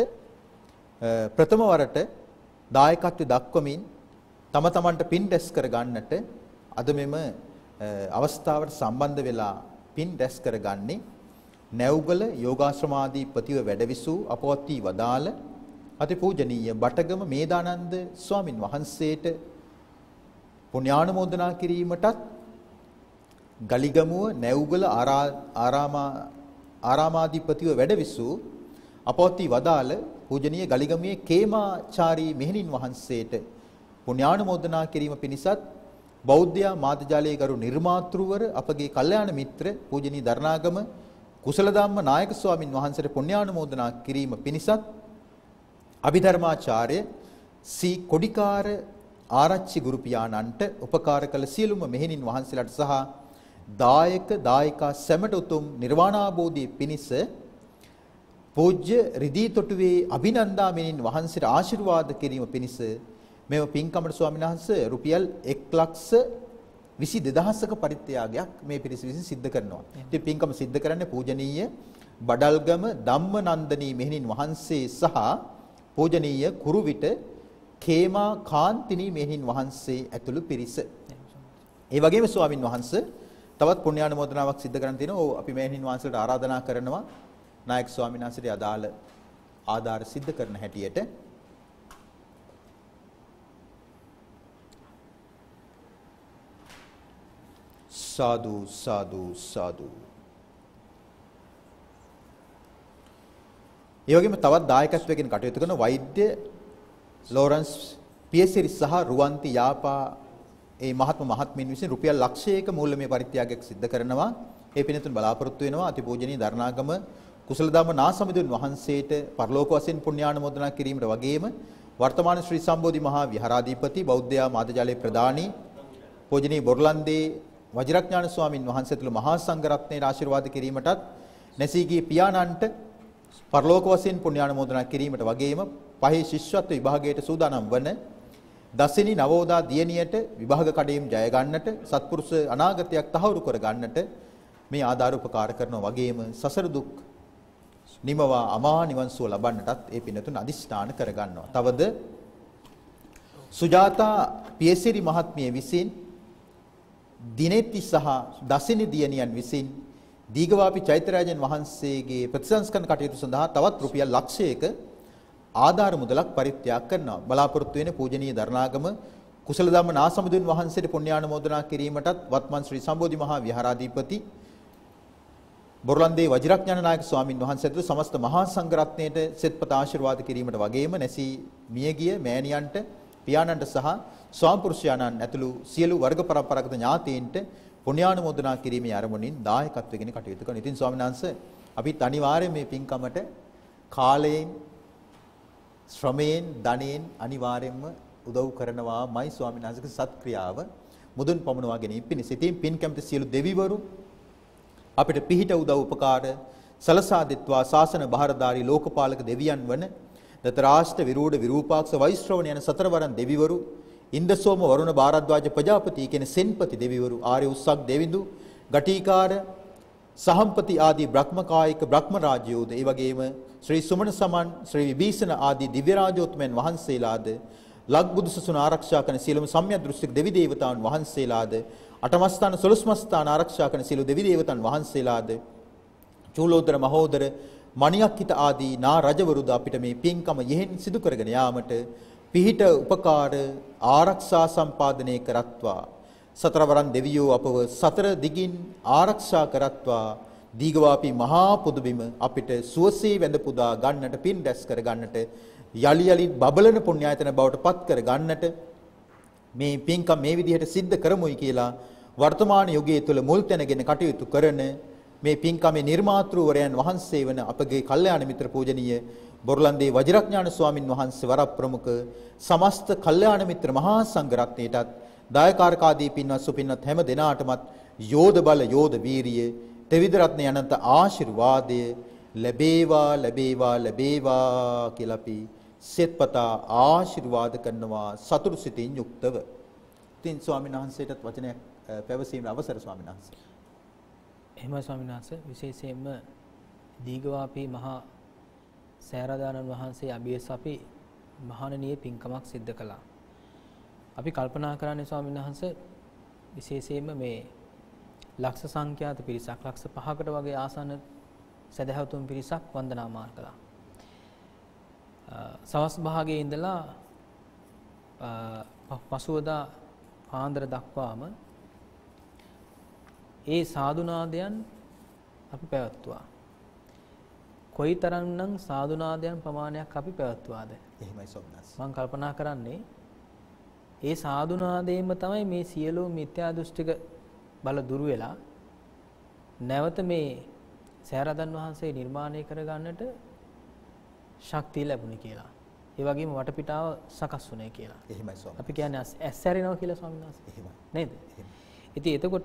ප්‍රථම වරට දායකත්වය දක්වමින් තම තමන්ට පින් රැස් කර ගන්නට අද මෙම අවස්ථාවට සම්බන්ධ වෙලා පින් රැස් කරගන්නේ නැව්ගල යෝගාශ්‍රමාධිපතිව වැඩවිසූ අපවත් වී වදාළ අතිපූජනීය බටගම මේදානන්ද ස්වාමින් වහන්සේට පුණ්‍යානුමෝදනා කිරීමටත් ගලිගමුව නැව්ගල ආරාමාධිපතිව වැඩවිසූ අපවත් වී වදාළ පූජනීය ගලිගමුවේ කේමාචාරී මෙහෙණින් වහන්සේට පුණ්‍යානුමෝදනා කිරීම පිණිසත් බෞද්ධ මාධ්‍යාලයේ ගරු නිර්මාතෘවර අපගේ කල්යාණ මිත්‍ර පූජනීය දරණාගම කුසල ධම්ම නායක ස්වාමින් වහන්සේට පුණ්‍යානුමෝදනා කිරීම පිණිසත් අභිධර්මාචාර්ය සී කොඩිකාර ආරච්චි ගුරු පියාණන්ට උපකාර කළ සියලුම මෙහෙණින් වහන්සේලාට සහ දායක දායිකා සැමට උතුම් නිර්වාණාභෝධිය පිණිස පූජ්‍ය රිදී තොටුවේ අභිනන්දා මෙහෙණින් වහන්සේට ආශිර්වාද කිරීම පිණිස මෙව පින්කමට ස්වාමීන් වහන්සේ රුපියල් 1,22,000ක පරිත්‍යාගයක් මේ පිරිස විසින් සිද්ධ කරනවා. ඉතින් පින්කම සිද්ධ කරන්නේ පූජනීය බඩල්ගම ධම්මනන්දනී මෙහෙණින් වහන්සේ සහ පූජනීය කුරුවිට කේමා කාන්තිනී මෙහෙණින් වහන්සේ ඇතුළු පිරිස. ඒ වගේම ස්වාමින් වහන්සේ තවත් පුණ්‍යානුමෝදනාවක් සිද්ධ කරන්න තියෙනවා. අපි මෙහෙණින් වහන්සේට ආරාධනා කරනවා නායක ස්වාමීන් වහන්සේට අදාළ ආධාර සිද්ධ කරන හැටියට සාදු සාදු සාදු. ඒ වගේම තවත් දායකත්වයකින් කටයුතු කරන වෛද්‍ය ලෝරන්ස් පියසිරි සහ රුවන්ති යාපා ඒ මහත්මින් විසින් රුපියල් ලක්ෂයක මූල්‍යමය පරිත්‍යාගයක් සිද්ධ කරනවා. ඒ පිනතුන් බලාපොරොත්තු වෙනවා අතිපූජනීය දරණාගම කුසල ධම්ම නාසමිඳුන් වහන්සේට පරලෝක වශයෙන් පුණ්‍යානුමෝදනා කිරීමට වගේම වර්තමාන ශ්‍රී සම්බෝධි මහා විහාරාධිපති බෞද්ධ මාධ්‍යාලයේ ප්‍රධානී පූජනීය බොරලන්දේ වජිරඥාන ස්වාමින් වහන්සේ තුළු මහා සංඝරත්නයේ ආශිර්වාද කිරීමටත් නැසී ගිය පියාණන්ට පරලෝක වශයෙන් පුණ්‍යානුමෝදනා කිරීමට වගේම පහේ ශිෂ්‍යත්ව විභාගයට සූදානම් වන දසිනි නවෝදා දියණියට විභාග කඩේම් ජය ගන්නට සත්පුරුෂ අනාගතයක් තහවුරු කර ගන්නට මේ ආධාර උපකාර කරනවා වගේම සසර දුක් නිමවා අමා නිවන් සුව ලබන්නටත් ඒ පින්තුන් අදිස්ථාන කර ගන්නවා. තවද සුජාතා පියසිරි මහත්මිය විසින් දිනෙති සහ දසිනි දියණියන් විසින් දීඝවාපි චෛත්‍යරාජන් වහන්සේගේ ප්‍රතිසංස්කරණ කටයුතු සඳහා තවත් රුපියල් ලක්ෂයක ආධාර මුදලක් පරිත්‍යාග කරනවා. බලාපොරොත්තු වෙන පූජනීය දරණාගම කුසල ධම්ම නාසමුදුන් වහන්සේට පුණ්‍යානුමෝදනා කිරීමටත් වත්මන් ශ්‍රී සම්බෝධි මහා විහාරාධිපති බොරලන්දේ වජිරඥාන නායක ස්වාමින් වහන්සේට සමස්ත මහා සංඝරත්නයට සෙත්පත ආශිර්වාද කිරීමට වගේම නැසී මියගිය මෑණියන්ට පියාණන්ට සහ ස්වාමිපුරුෂයාණන් ඇතුළු සියලු වර්ග පරම්පරාගත ඥාතීන්ට පුණ්‍යානුමෝදනා කිරීමේ අරමුණින් දායකත්වයෙන් කටයුතු කරනවා. ඉතින් ස්වාමීන් වහන්සේ අපිත් අනිවාර්යයෙන් මේ පින්කමට කාලයෙන් ශ්‍රමයෙන් ධනෙන් අනිවාර්යයෙන්ම උදව් කරනවාමයි ස්වාමීන් වහන්සේගේ සත්ක්‍රියාව මුදුන් පමුණවා ගැනීම පිණිස. ඉතින් පින් කැමති සියලු දෙවිවරු අපිට පිහිට උදව් උපකාර සලසා දෙත්වා ශාසන බාරධාරී ලෝකපාලක දෙවියන් වන දතරාෂ්ට විරූඪ විරූපාක්ෂ වෛශ්‍රවණ යන සතරවරන් දෙවිවරු ඉන්දසෝම වරුණ බාරද්වාජ ප්‍රජාපති කියන සෙන්පති දෙවිවරු ආර්ය උස්සක් දෙවිඳු ගටිකාර සහම්පති ආදී බ්‍රහ්මකායික බ්‍රහ්ම රාජ්‍යෝද ඒ වගේම ශ්‍රී සුමන සමන් ශ්‍රී විභීෂණ ආදී දිව්‍ය රාජෝත්මයන් වහන්සේලාද ලක්බුදු සසුන ආරක්ෂා කරන සියලුම සම්‍යක් දෘෂ්ටික දෙවි දේවතාවුන් වහන්සේලාද අටමස්ථාන සොළොස්මස්ථාන ආරක්ෂා කරන සියලු දෙවි දේවතාවුන් වහන්සේලාද චූලෝදර මහෝදර මණියක්කිත ආදී නා රජවරුද අපිට මේ පින්කම යෙහෙන් සිදු කරගෙන යාමට පිහිට උපකාර ආරක්ෂා සම්පාදනය කරත්වා සතරවරන් දෙවියෝ අපව සතර දිගින් ආරක්ෂා කරත්වා දීඝවාපි මහා පුදුබිම අපිට සුවසේ වැඳ පුදා ගන්නට පින් දැස් කර ගන්නට යලි යලිත් බබලන පුණ්‍යායතන බවට පත් කර ගන්නට මේ පින්කම් මේ විදිහට සිද්ධ කරමුයි කියලා වර්තමාන යුගයේ තුල මුල් තැනගෙන කටයුතු කරන මේ පින්කමේ නිර්මාතෘවරයන් වහන්සේ වන අපගේ කල්යාණ මිත්‍ර පූජනීය බොරලන්දේ වජිරඥාන ස්වාමින් වහන්සේ වර ප්‍රමුඛ සමස්ත කල්යාණ මිත්‍ර මහා සංඝරත්නයටත් දායකාරකාදී පින්වත් සුපින්වත් හැම දෙනාටමත් යෝධ බල යෝධ වීරිය ත්‍රිවිධ රත්න යනන්ත ආශිර්වාදය ලැබේවා ලැබේවා ලැබේවා කියලා අපි සෙත්පතා ආශිර්වාද කරනවා සතුරු සිතින් යුක්තව. ඉතින් ස්වාමීන් වහන්සේටත් වචනයක් පැවසීමේ අවසර ස්වාමීන් වහන්සේ. එහෙමයි ස්වාමීන් වහන්සේ විශේෂයෙන්ම දීඝවාපි මහා සෑරදානන් වහන්සේ අභියස අපි මහානනීය පින්කමක් සිද්ධ කළා. අපි කල්පනා කරන්නේ ස්වාමීන් වහන්සේ විශේෂයෙන්ම මේ ලක්ෂ සංඛ්‍යාත පිරිසක් ලක්ෂ 5කට වගේ ආසන්න සදහැවතුන් පිරිසක් වන්දනාමාන කළා. සවස් භාගයේ ඉඳලා පසුවදා පාන්දර දක්වාම ඒ සාදුනාදයන් අපි පැවැත්තුවා. කොයිතරම්නම් සාදුනාදයන් ප්‍රමාණයක් අපි පැවැත්තුවාද? එහෙමයි සොම්නස්. මම කල්පනා කරන්නේ ඒ සාදුනාදයෙන්ම තමයි මේ සියලු මිත්‍යා දෘෂ්ටික බල දුරු වෙලා නැවත මේ සෑරදන් වහන්සේ නිර්මාණය කරගන්නට ශක්තිය ලැබුණේ කියලා. ඒ වගේම වටපිටාව සකස් වුණේ කියලා. එහෙමයි ස්වාමී. අපි කියන්නේ ඇස්සැරෙනවා කියලා ස්වාමීන් වහන්සේ. එහෙමයි. නේද? ඉතින් එතකොට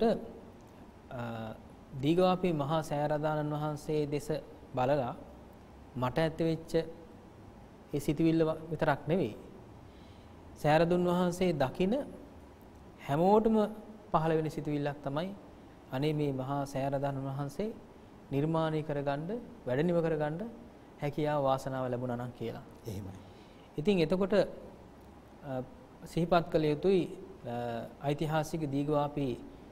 දීඝවාපි මහා සෑරදානන් වහන්සේ දෙස බලලා මට ඇත්ත වෙච්ච ඒ සිතුවිල්ල විතරක් නෙවෙයි. සෑරදුන් වහන්සේ දකින හැමෝටම පහළ වෙන සිතුවිල්ලක් තමයි අනේ මේ මහා සෑරදානන් වහන්සේ නිර්මාණය කරගන්න වැඩ නිම කරගන්න හැකියාව වාසනාව ලැබුණා නම් කියලා. එහෙමයි. ඉතින් එතකොට සිහිපත් කළ යුතුයි ඓතිහාසික දීඝවාපි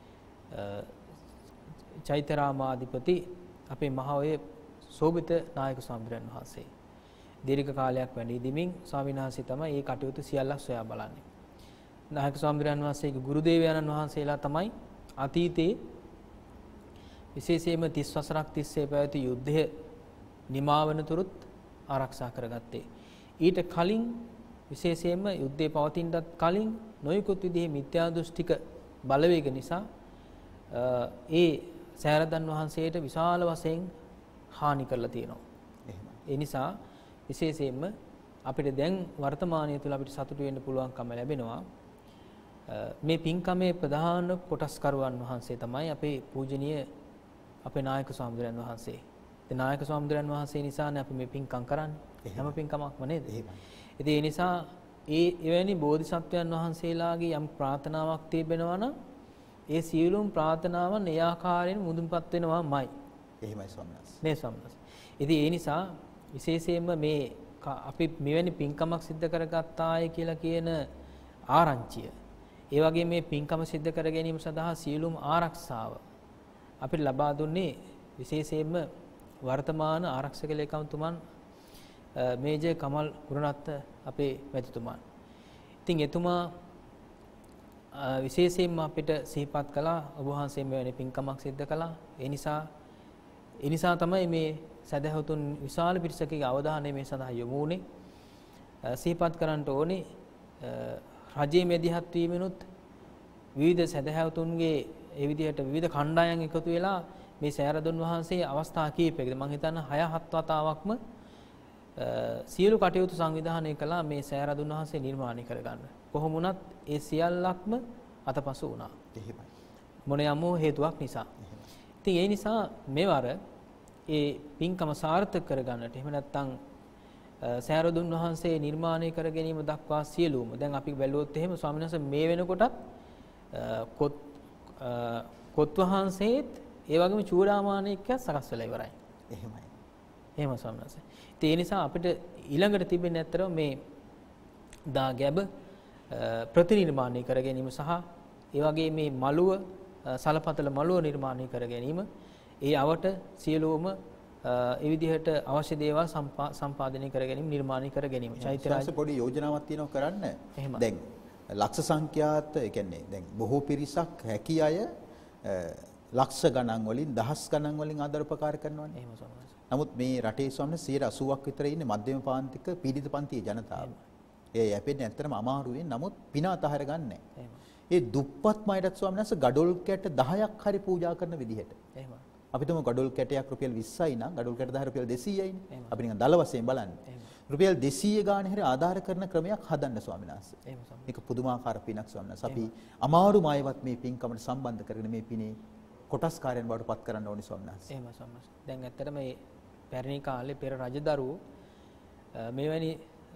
චෛත්‍යරාමාධිපති අපේ මහා ඔය සෝභිත නායක ස්වාමීන් වහන්සේ. දීර්ඝ කාලයක් වැඩ ඉදිමින් ස්වාමීන් වහන්සේ තමයි මේ කටයුතු සියල්ලක් සොයා බලන්නේ. නායක ස්වාමීන් වහන්සේගේ ගුරු දේවයන්න් වහන්සේලා තමයි අතීතයේ විශේෂයෙන්ම 30 වසරක් තිස්සේ පැවති යුද්ධය නිමාවන තුරුත් ආරක්ෂා කරගත්තේ. ඊට කලින් විශේෂයෙන්ම යුද්ධය පවතිනටත් කලින් නොයෙකුත් විදිහේ මිත්‍යා දෘෂ්ටික බලවේග නිසා ඒ සෑරදන් වහන්සේට විශාල වශයෙන් හානි කරලා තියෙනවා. ඒ නිසා විශේෂයෙන්ම අපිට දැන් වර්තමානයේ තුල අපිට සතුටු වෙන්න පුළුවන්කම ලැබෙනවා. මේ පින්කමේ ප්‍රධාන කොටස්කරුවන් වහන්සේ තමයි අපේ පූජනීය අපේ නායක ස්වාමීන් වහන්සේ. ඉතින් නායක ස්වාමීන් වහන්සේ නිසානේ අපි මේ පින්කම් කරන්නේ. හැම පින්කමක්ම නේද? එහෙමයි. ඉතින් ඒ නිසා එවැනි බෝධිසත්වයන් වහන්සේලාගේ යම් ප්‍රාර්ථනාවක් තිබෙනවා නම් ඒ සියලුම ප්‍රාර්ථනාවන් ඒ ආකාරයෙන් මුදුන්පත් වෙනවාමයි. එහෙමයි ස්වාමීන් වහන්සේ. නේ ස්වාමීන් වහන්සේ. ඉතින් ඒ නිසා විශේෂයෙන්ම මේ අපි මෙවැනි පින්කමක් සිද්ධ කරගත්තාය කියලා කියන ආරංචිය. ඒ වගේ මේ පින්කම සිද්ධ කර ගැනීම සඳහා සියලුම ආරක්ෂාව අපිට ලබා දුන්නේ විශේෂයෙන්ම වර්තමාන ආරක්ෂක ලේකම්තුමන් මේජර් කමල් ගුණරත්න අපේ මැතිතුමන්. ඉතින් එතුමා විශේෂයෙන්ම අපිට සිහිපත් කළා ඔබ වහන්සේ මෙවැනි පින්කමක් සිද්ධ කළා. ඒ නිසා තමයි මේ සදහවතුන් විශාල පිරිසකගේ අවධානය මේ සඳහා යොමු වුණේ. සිහිපත් කරන්නට ඕනේ රජයේ මැදිහත් වීමෙනුත් විවිධ සදහවතුන්ගේ ඒ විදිහට විවිධ කණ්ඩායම් එකතු වෙලා මේ සෑරදුන් වහන්සේ අවස්ථා කීපයකදී මම හිතන්නේ 6-7 වතාවක්ම සියලු කටයුතු සංවිධානය කළා මේ සෑරදුන් වහන්සේ නිර්මාණය කරගන්න. කොහොම වුණත් ඒ සියල්ලක්ම අතපසු වුණා. එහෙමයි. මොන යම් හේතුවක් නිසා. ඉතින් ඒ නිසා මෙවර ඒ පින්කම සාර්ථක කරගන්නට එහෙම නැත්නම් සෑරදුන් වහන්සේ නිර්මාණය කර ගැනීම දක්වා සියලුම දැන් අපි බැලුවොත් එහෙම ස්වාමීන් වහන්සේ මේ වෙනකොටත් කොත් වහන්සේත් ඒ වගේම චූඩාමාණිකය සකස් වෙලා ඉවරයි. එහෙමයි. එහෙම ස්වාමීන් වහන්සේ. ඒ නිසා අපිට ඊළඟට තිබෙන්නේ ඇත්තටම මේ දා ගැබ ප්‍රතිනිර්මාණය කර ගැනීම සහ ඒ වගේ මේ මළුව සලපතල මළුව නිර්මාණය කර ගැනීම ඒ අවට සියලුම ඒ විදිහට අවශ්‍ය දේවල් සම්පාදනය කර ගැනීම නිර්මාණය කර ගැනීම. චෛත්‍ය රාජ පොඩි යෝජනාවක් තියෙනවා කරන්න. දැන් ලක්ෂ සංඛ්‍යාත ඒ කියන්නේ දැන් බොහෝ පිරිසක් හැකි අය ලක්ෂ ගණන් වලින් දහස් ගණන් වලින් ආදර උපකාර කරනවානේ. එහෙම ස්වාමීන්. නමුත් මේ රටේ ස්වාමීන් 80ක් විතර ඉන්නේ මධ්‍යම පාන්තික පීඩිත පන්තියේ ජනතාව. ඒ යැපෙන්නේ ඇත්තටම අමාරුවෙන් නමුත් පින අතහැර ගන්නෑ. ඒ දුප්පත් මයිටත් ස්වාමීන් වහන්සේ ගඩොල් කැට 10ක් හරි පූජා කරන විදිහට. එහෙම. අපි තුමු ගඩොල් කැටයක් රුපියල් 20යි නම් ගඩොල් කැට 10 රුපියල් 200යිනේ. අපි නිකන් දල වශයෙන් බලන්නේ. රුපියල් 200 ගානේ හැරි ආධාර කරන ක්‍රමයක් හදන්න ස්වාමීන් වහන්සේ. එහෙම ස්වාමීන්. මේක පුදුමාකාර පිනක් ස්වාමීන් වහන්සේ. අපි අමාරුම අයවත් මේ පින්කමට සම්බන්ධ කරගෙන මේ පිනේ කොටස්කාරයන් බවට පත් කරන්න ඕනි ස්වාමීන් වහන්සේ. එහෙම ස්වාමීන්. දැන් ඇත්තටම මේ පැරණි කාලේ පෙර රජදරුවෝ මෙවැනි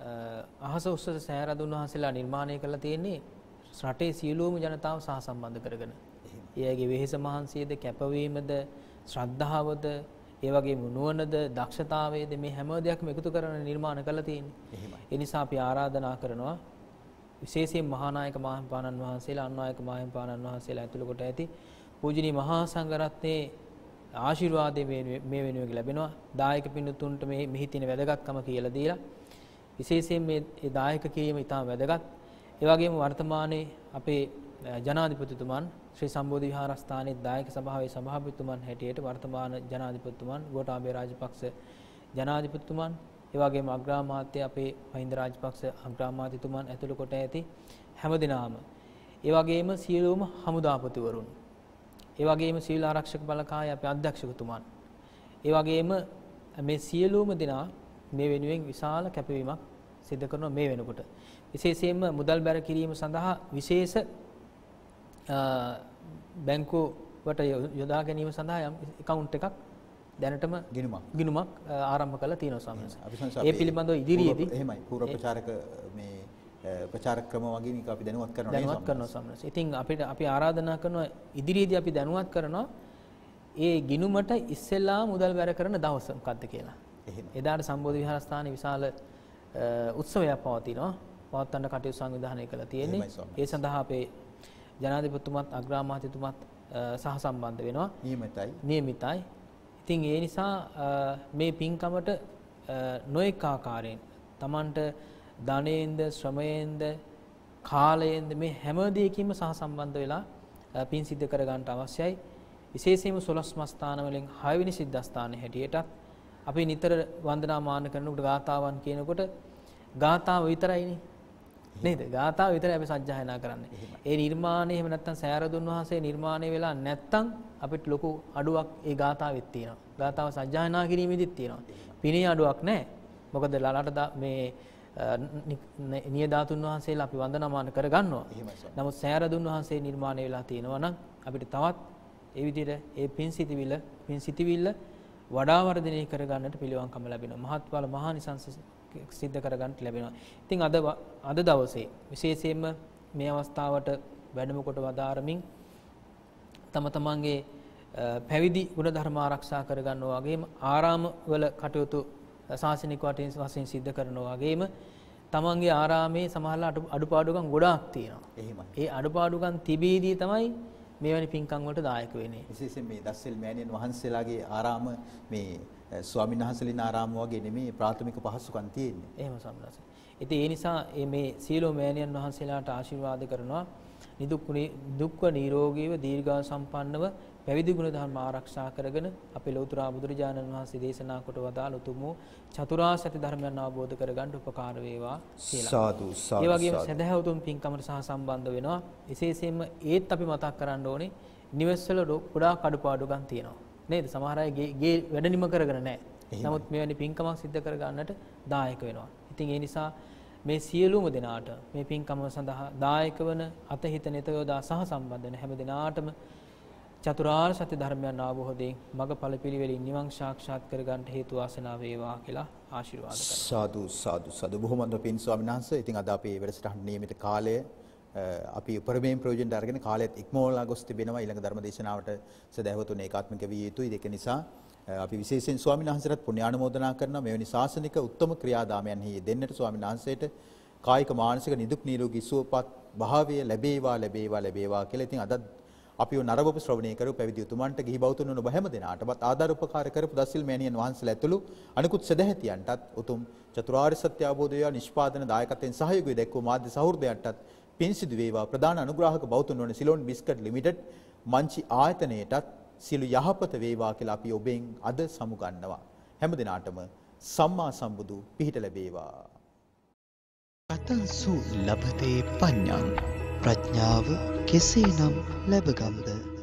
අහස උස්සස සෑරදුන් වහන්සේලා නිර්මාණය කරලා තියෙන්නේ රටේ සියලුම ජනතාව සහ සම්බන්ධ කරගෙන. එයාගේ වෙහෙස මහන්සියද කැපවීමද ශ්‍රද්ධාවද ඒ වගේම නුවණද දක්ෂතාවයේද මේ හැම දෙයක්ම එකතු කරගෙන නිර්මාණ කරලා තියෙන්නේ. ඒ නිසා අපි ආරාධනා කරනවා විශේෂයෙන් මහානායක මාහිම්පාණන් වහන්සේලා අන්නායක මාහිම්පාණන් වහන්සේලා ඇතුළු කොට ඇති පූජනීය මහා සංඝරත්නයේ ආශිර්වාදයේ මේ වෙනුවෙන් ලැබෙනවා. දායක පින්තුන්ට මේ මෙහි තියෙන වැදගත්කම කියලා දීලා විශේෂයෙන් මේ දායක කිරීම ඉතාම වැදගත්. ඒ වගේම වර්තමානයේ අපේ ජනාධිපතිතුමන් ශ්‍රී සම්බෝධි විහාරස්ථානයේ දායක සභාවේ සභාපතිතුමන් හැටියට වර්තමාන ජනාධිපතිතුමන් ගෝඨාභය රාජපක්ෂ ජනාධිපතිතුමන් ඒ වගේම අග්‍රාමාත්‍ය අපේ මහින්ද රාජපක්ෂ අග්‍රාමාත්‍යතුමන් ඇතුළු කොට ඇති හැමදෙනාම ඒ වගේම සියලුම හමුදාපතිවරුන් ඒ වගේම සීල ආරක්ෂක බලකාය අපේ අධ්‍යක්ෂකතුමන් ඒ වගේම මේ සියලුම දෙනා මේ වෙනුවෙන් විශාල කැපවීමක් සිදු කරනවා මේ වෙනකොට. විශේෂයෙන්ම මුදල් බැර කිරීම සඳහා විශේෂ බැංකුවට යොදා ගැනීම සඳහා යම් account එකක් දැනටම ගිණුමක් ආරම්භ කරලා තියෙනවා ස්වාමීන් වහන්සේ. ඒ පිළිබඳව ඉදිරියේදී එහෙමයි පූර්ව ප්‍රචාරක මේ ප්‍රචාරක ක්‍රම වගේ නික අපි දැනුවත් කරනවා ස්වාමීන් වහන්සේ. ඉතින් අපි ආරාධනා කරනවා ඉදිරියේදී අපි දැනුවත් කරනවා ඒ ගිණුමට ඉස්සෙල්ලා මුදල් බැර කරන දවස මොකද්ද කියලා. එදාට සම්බෝධි විහාරස්ථානයේ විශාල උත්සවයක් පවතිනවා. පවත්වන්න කටයුතු සංවිධානය කළා තියෙන්නේ. ඒ සඳහා අපේ ජනාධිපතිතුමත් අග්‍රාමාත්‍යතුමත් සහ සම්බන්ධ වෙනවා. නියමිතයි. ඉතින් ඒ නිසා මේ පින්කමට නොඑක ආකාරයෙන් Tamanට ධනයෙන්ද ශ්‍රමයෙන්ද කාලයෙන්ද මේ හැම දෙයකින්ම සහ සම්බන්ධ වෙලා පින් සිද්ධ කර ගන්නට අවශ්‍යයි. විශේෂයෙන්ම 12 මස්ථාන වලින් 6 වෙනි සිද්ධාස්ථානයේ හැටියටත් අපි නිතර වන්දනා මාන කරනකොට ගාථාවන් කියනකොට ගාථාව විතරයිනේ නේද? ගාථාව විතරයි අපි සජ්ජායනා කරන්නේ. ඒ නිර්මාණය එහෙම නැත්නම් සෑරදුන් වහන්සේ නිර්මාණය වෙලා නැත්නම් අපිට ලොකු අඩුවක් ඒ ගාථාවෙත් තියෙනවා. ගාථාව සජ්ජායනා කිරීමේදීත් තියෙනවා. පිනේ අඩුවක් නැහැ. මොකද ලලට මේ නියදාතුන් වහන්සේලා අපි වන්දනාමාන කරගන්නවා. නමුත් සෑරදුන් වහන්සේ නිර්මාණය වෙලා තියෙනවා නම් අපිට තවත් ඒ විදිහට ඒ පින් සිටිවිල්ල වඩා වර්ධනය කර ගන්නට පිළිවන්කම ලැබෙනවා. මහත්ඵල මහානිසංස සිද්ධ කර ගන්නට ලැබෙනවා. ඉතින් අද දවසේ විශේෂයෙන්ම මේ අවස්ථාවට වැඩම කොට වදාරමින් තම තමන්ගේ පැවිදි ගුණ ධර්ම ආරක්ෂා කර ගන්නවා වගේම ආරාමවල කටයුතු ශාසනික වශයෙන් සිද්ධ කරනවා වගේම තමන්ගේ ආරාමයේ සමහරලා අඩුපාඩුකම් ගොඩාක් තියෙනවා. එහෙමයි. ඒ අඩුපාඩුකම් තිබීදී තමයි මේවැනි පින්කම් වලට දායක වෙන්නේ. විශේෂයෙන් මේ දස්සෙල් මෑණියන් වහන්සේලාගේ ආරාම මේ ස්වාමීන් වහන්සේලින් ආරාම වගේ නෙමෙයි ප්‍රාථමික පහසුකම් තියෙන්නේ. එහෙම සම්මත. ඉතින් ඒ නිසා මේ සීලෝ මෑණියන් වහන්සේලාට ආශිර්වාද කරනවා දුක්ඛ නිරෝගීව දීර්ඝායු සම්පන්නව පැවිදි ගුණ ධර්ම ආරක්ෂා කරගෙන අපේ ලෞතර බුදුරජාණන් වහන්සේ දේශනා කොට වදාළ උතුම් චතුරාර්ය සත්‍ය ධර්මයන් අවබෝධ කරගන්න උපකාර වේවා කියලා. සාදු සාදු. ඒ වගේම සදහැවතුන් පින්කමට සහ සම්බන්ධ වෙනවා. විශේෂයෙන්ම ඒත් අපි මතක් කරන්න ඕනේ නිවෙස්වල ගොඩාක් අඩුපාඩුකම් තියෙනවා. නේද? සමහර අය ගේ වැඩ නිම කරගෙන නැහැ. නමුත් මෙවැනි පින්කමක් සිද්ධ කර ගන්නට දායක වෙනවා. ඉතින් ඒ නිසා මේ සියලුම දෙනාට මේ පින්කම සඳහා දායක වන අතහිත නෙත යොදා සහ සම්බන්ධ වෙන හැම දෙනාටම චතුරාර්ය සත්‍ය ධර්මයන් අවබෝධයෙන් මගඵල පිළිවෙලින් නිවන් සාක්ෂාත් කර ගන්නට හේතු වාසනා වේවා කියලා ආශිර්වාද කරනවා. සාදු සාදු සාදු. බොහොම හොඳ පින් ස්වාමීන් වහන්සේ. ඉතින් අද අපේ වැඩසටහන නියමිත කාලය අපි උපරිමයෙන් ප්‍රයෝජනට අරගෙන කාලයත් ඉක්මවලා ගොස් තිබෙනවා. ඊළඟ ධර්ම දේශනාවට සදහැවතුන් ඒකාත්මික විය යුතුයි. ඒක නිසා අපි විශේෂයෙන් ස්වාමීන් වහන්සේට පුණ්‍යානුමෝදනා කරනවා. මෙවැනි ශාසනික උත්තම ක්‍රියාදාමයන්හි යෙදෙන්නට ස්වාමීන් වහන්සේට කායික මානසික නිදුක් නිරෝගී සුවපත් භාවය ලැබේවා ලැබේවා ලැබේවා කියලා. ඉතින් අද අපිව නරඹපු ශ්‍රවණය කරපු පැවිදි උතුමන්ට ගිහි බෞතුන් වන ඔබ හැම දෙනාටමත් ආදාර උපකාර කරපු දස්සිල් මෑණියන් වහන්සේලා ඇතුළු අනිකුත් සදැහැතියන්ටත් උතුම් චතුරාර්ය සත්‍ය අවබෝධය නිෂ්පාදන දායකත්වයෙන් සහයෝගය දැක්වූ මාධ්‍ය සහෘදයන්ටත් පින් සිදු වේවා. ප්‍රධාන අනුග්‍රාහක බෞතුන් වන සිලෝන් බිස්කට් ලිමිටඩ් මංචි ආයතනයටත් සියලු යහපත වේවා කියලා අපි ඔබෙන් අද සමුගන්නවා. හැම දිනාටම සම්මා සම්බුදු පිහිට ලැබේවා. අතංසු ලබතේ පඤ්ඤං ප්‍රඥාව කෙසේනම් ලැබගම්ද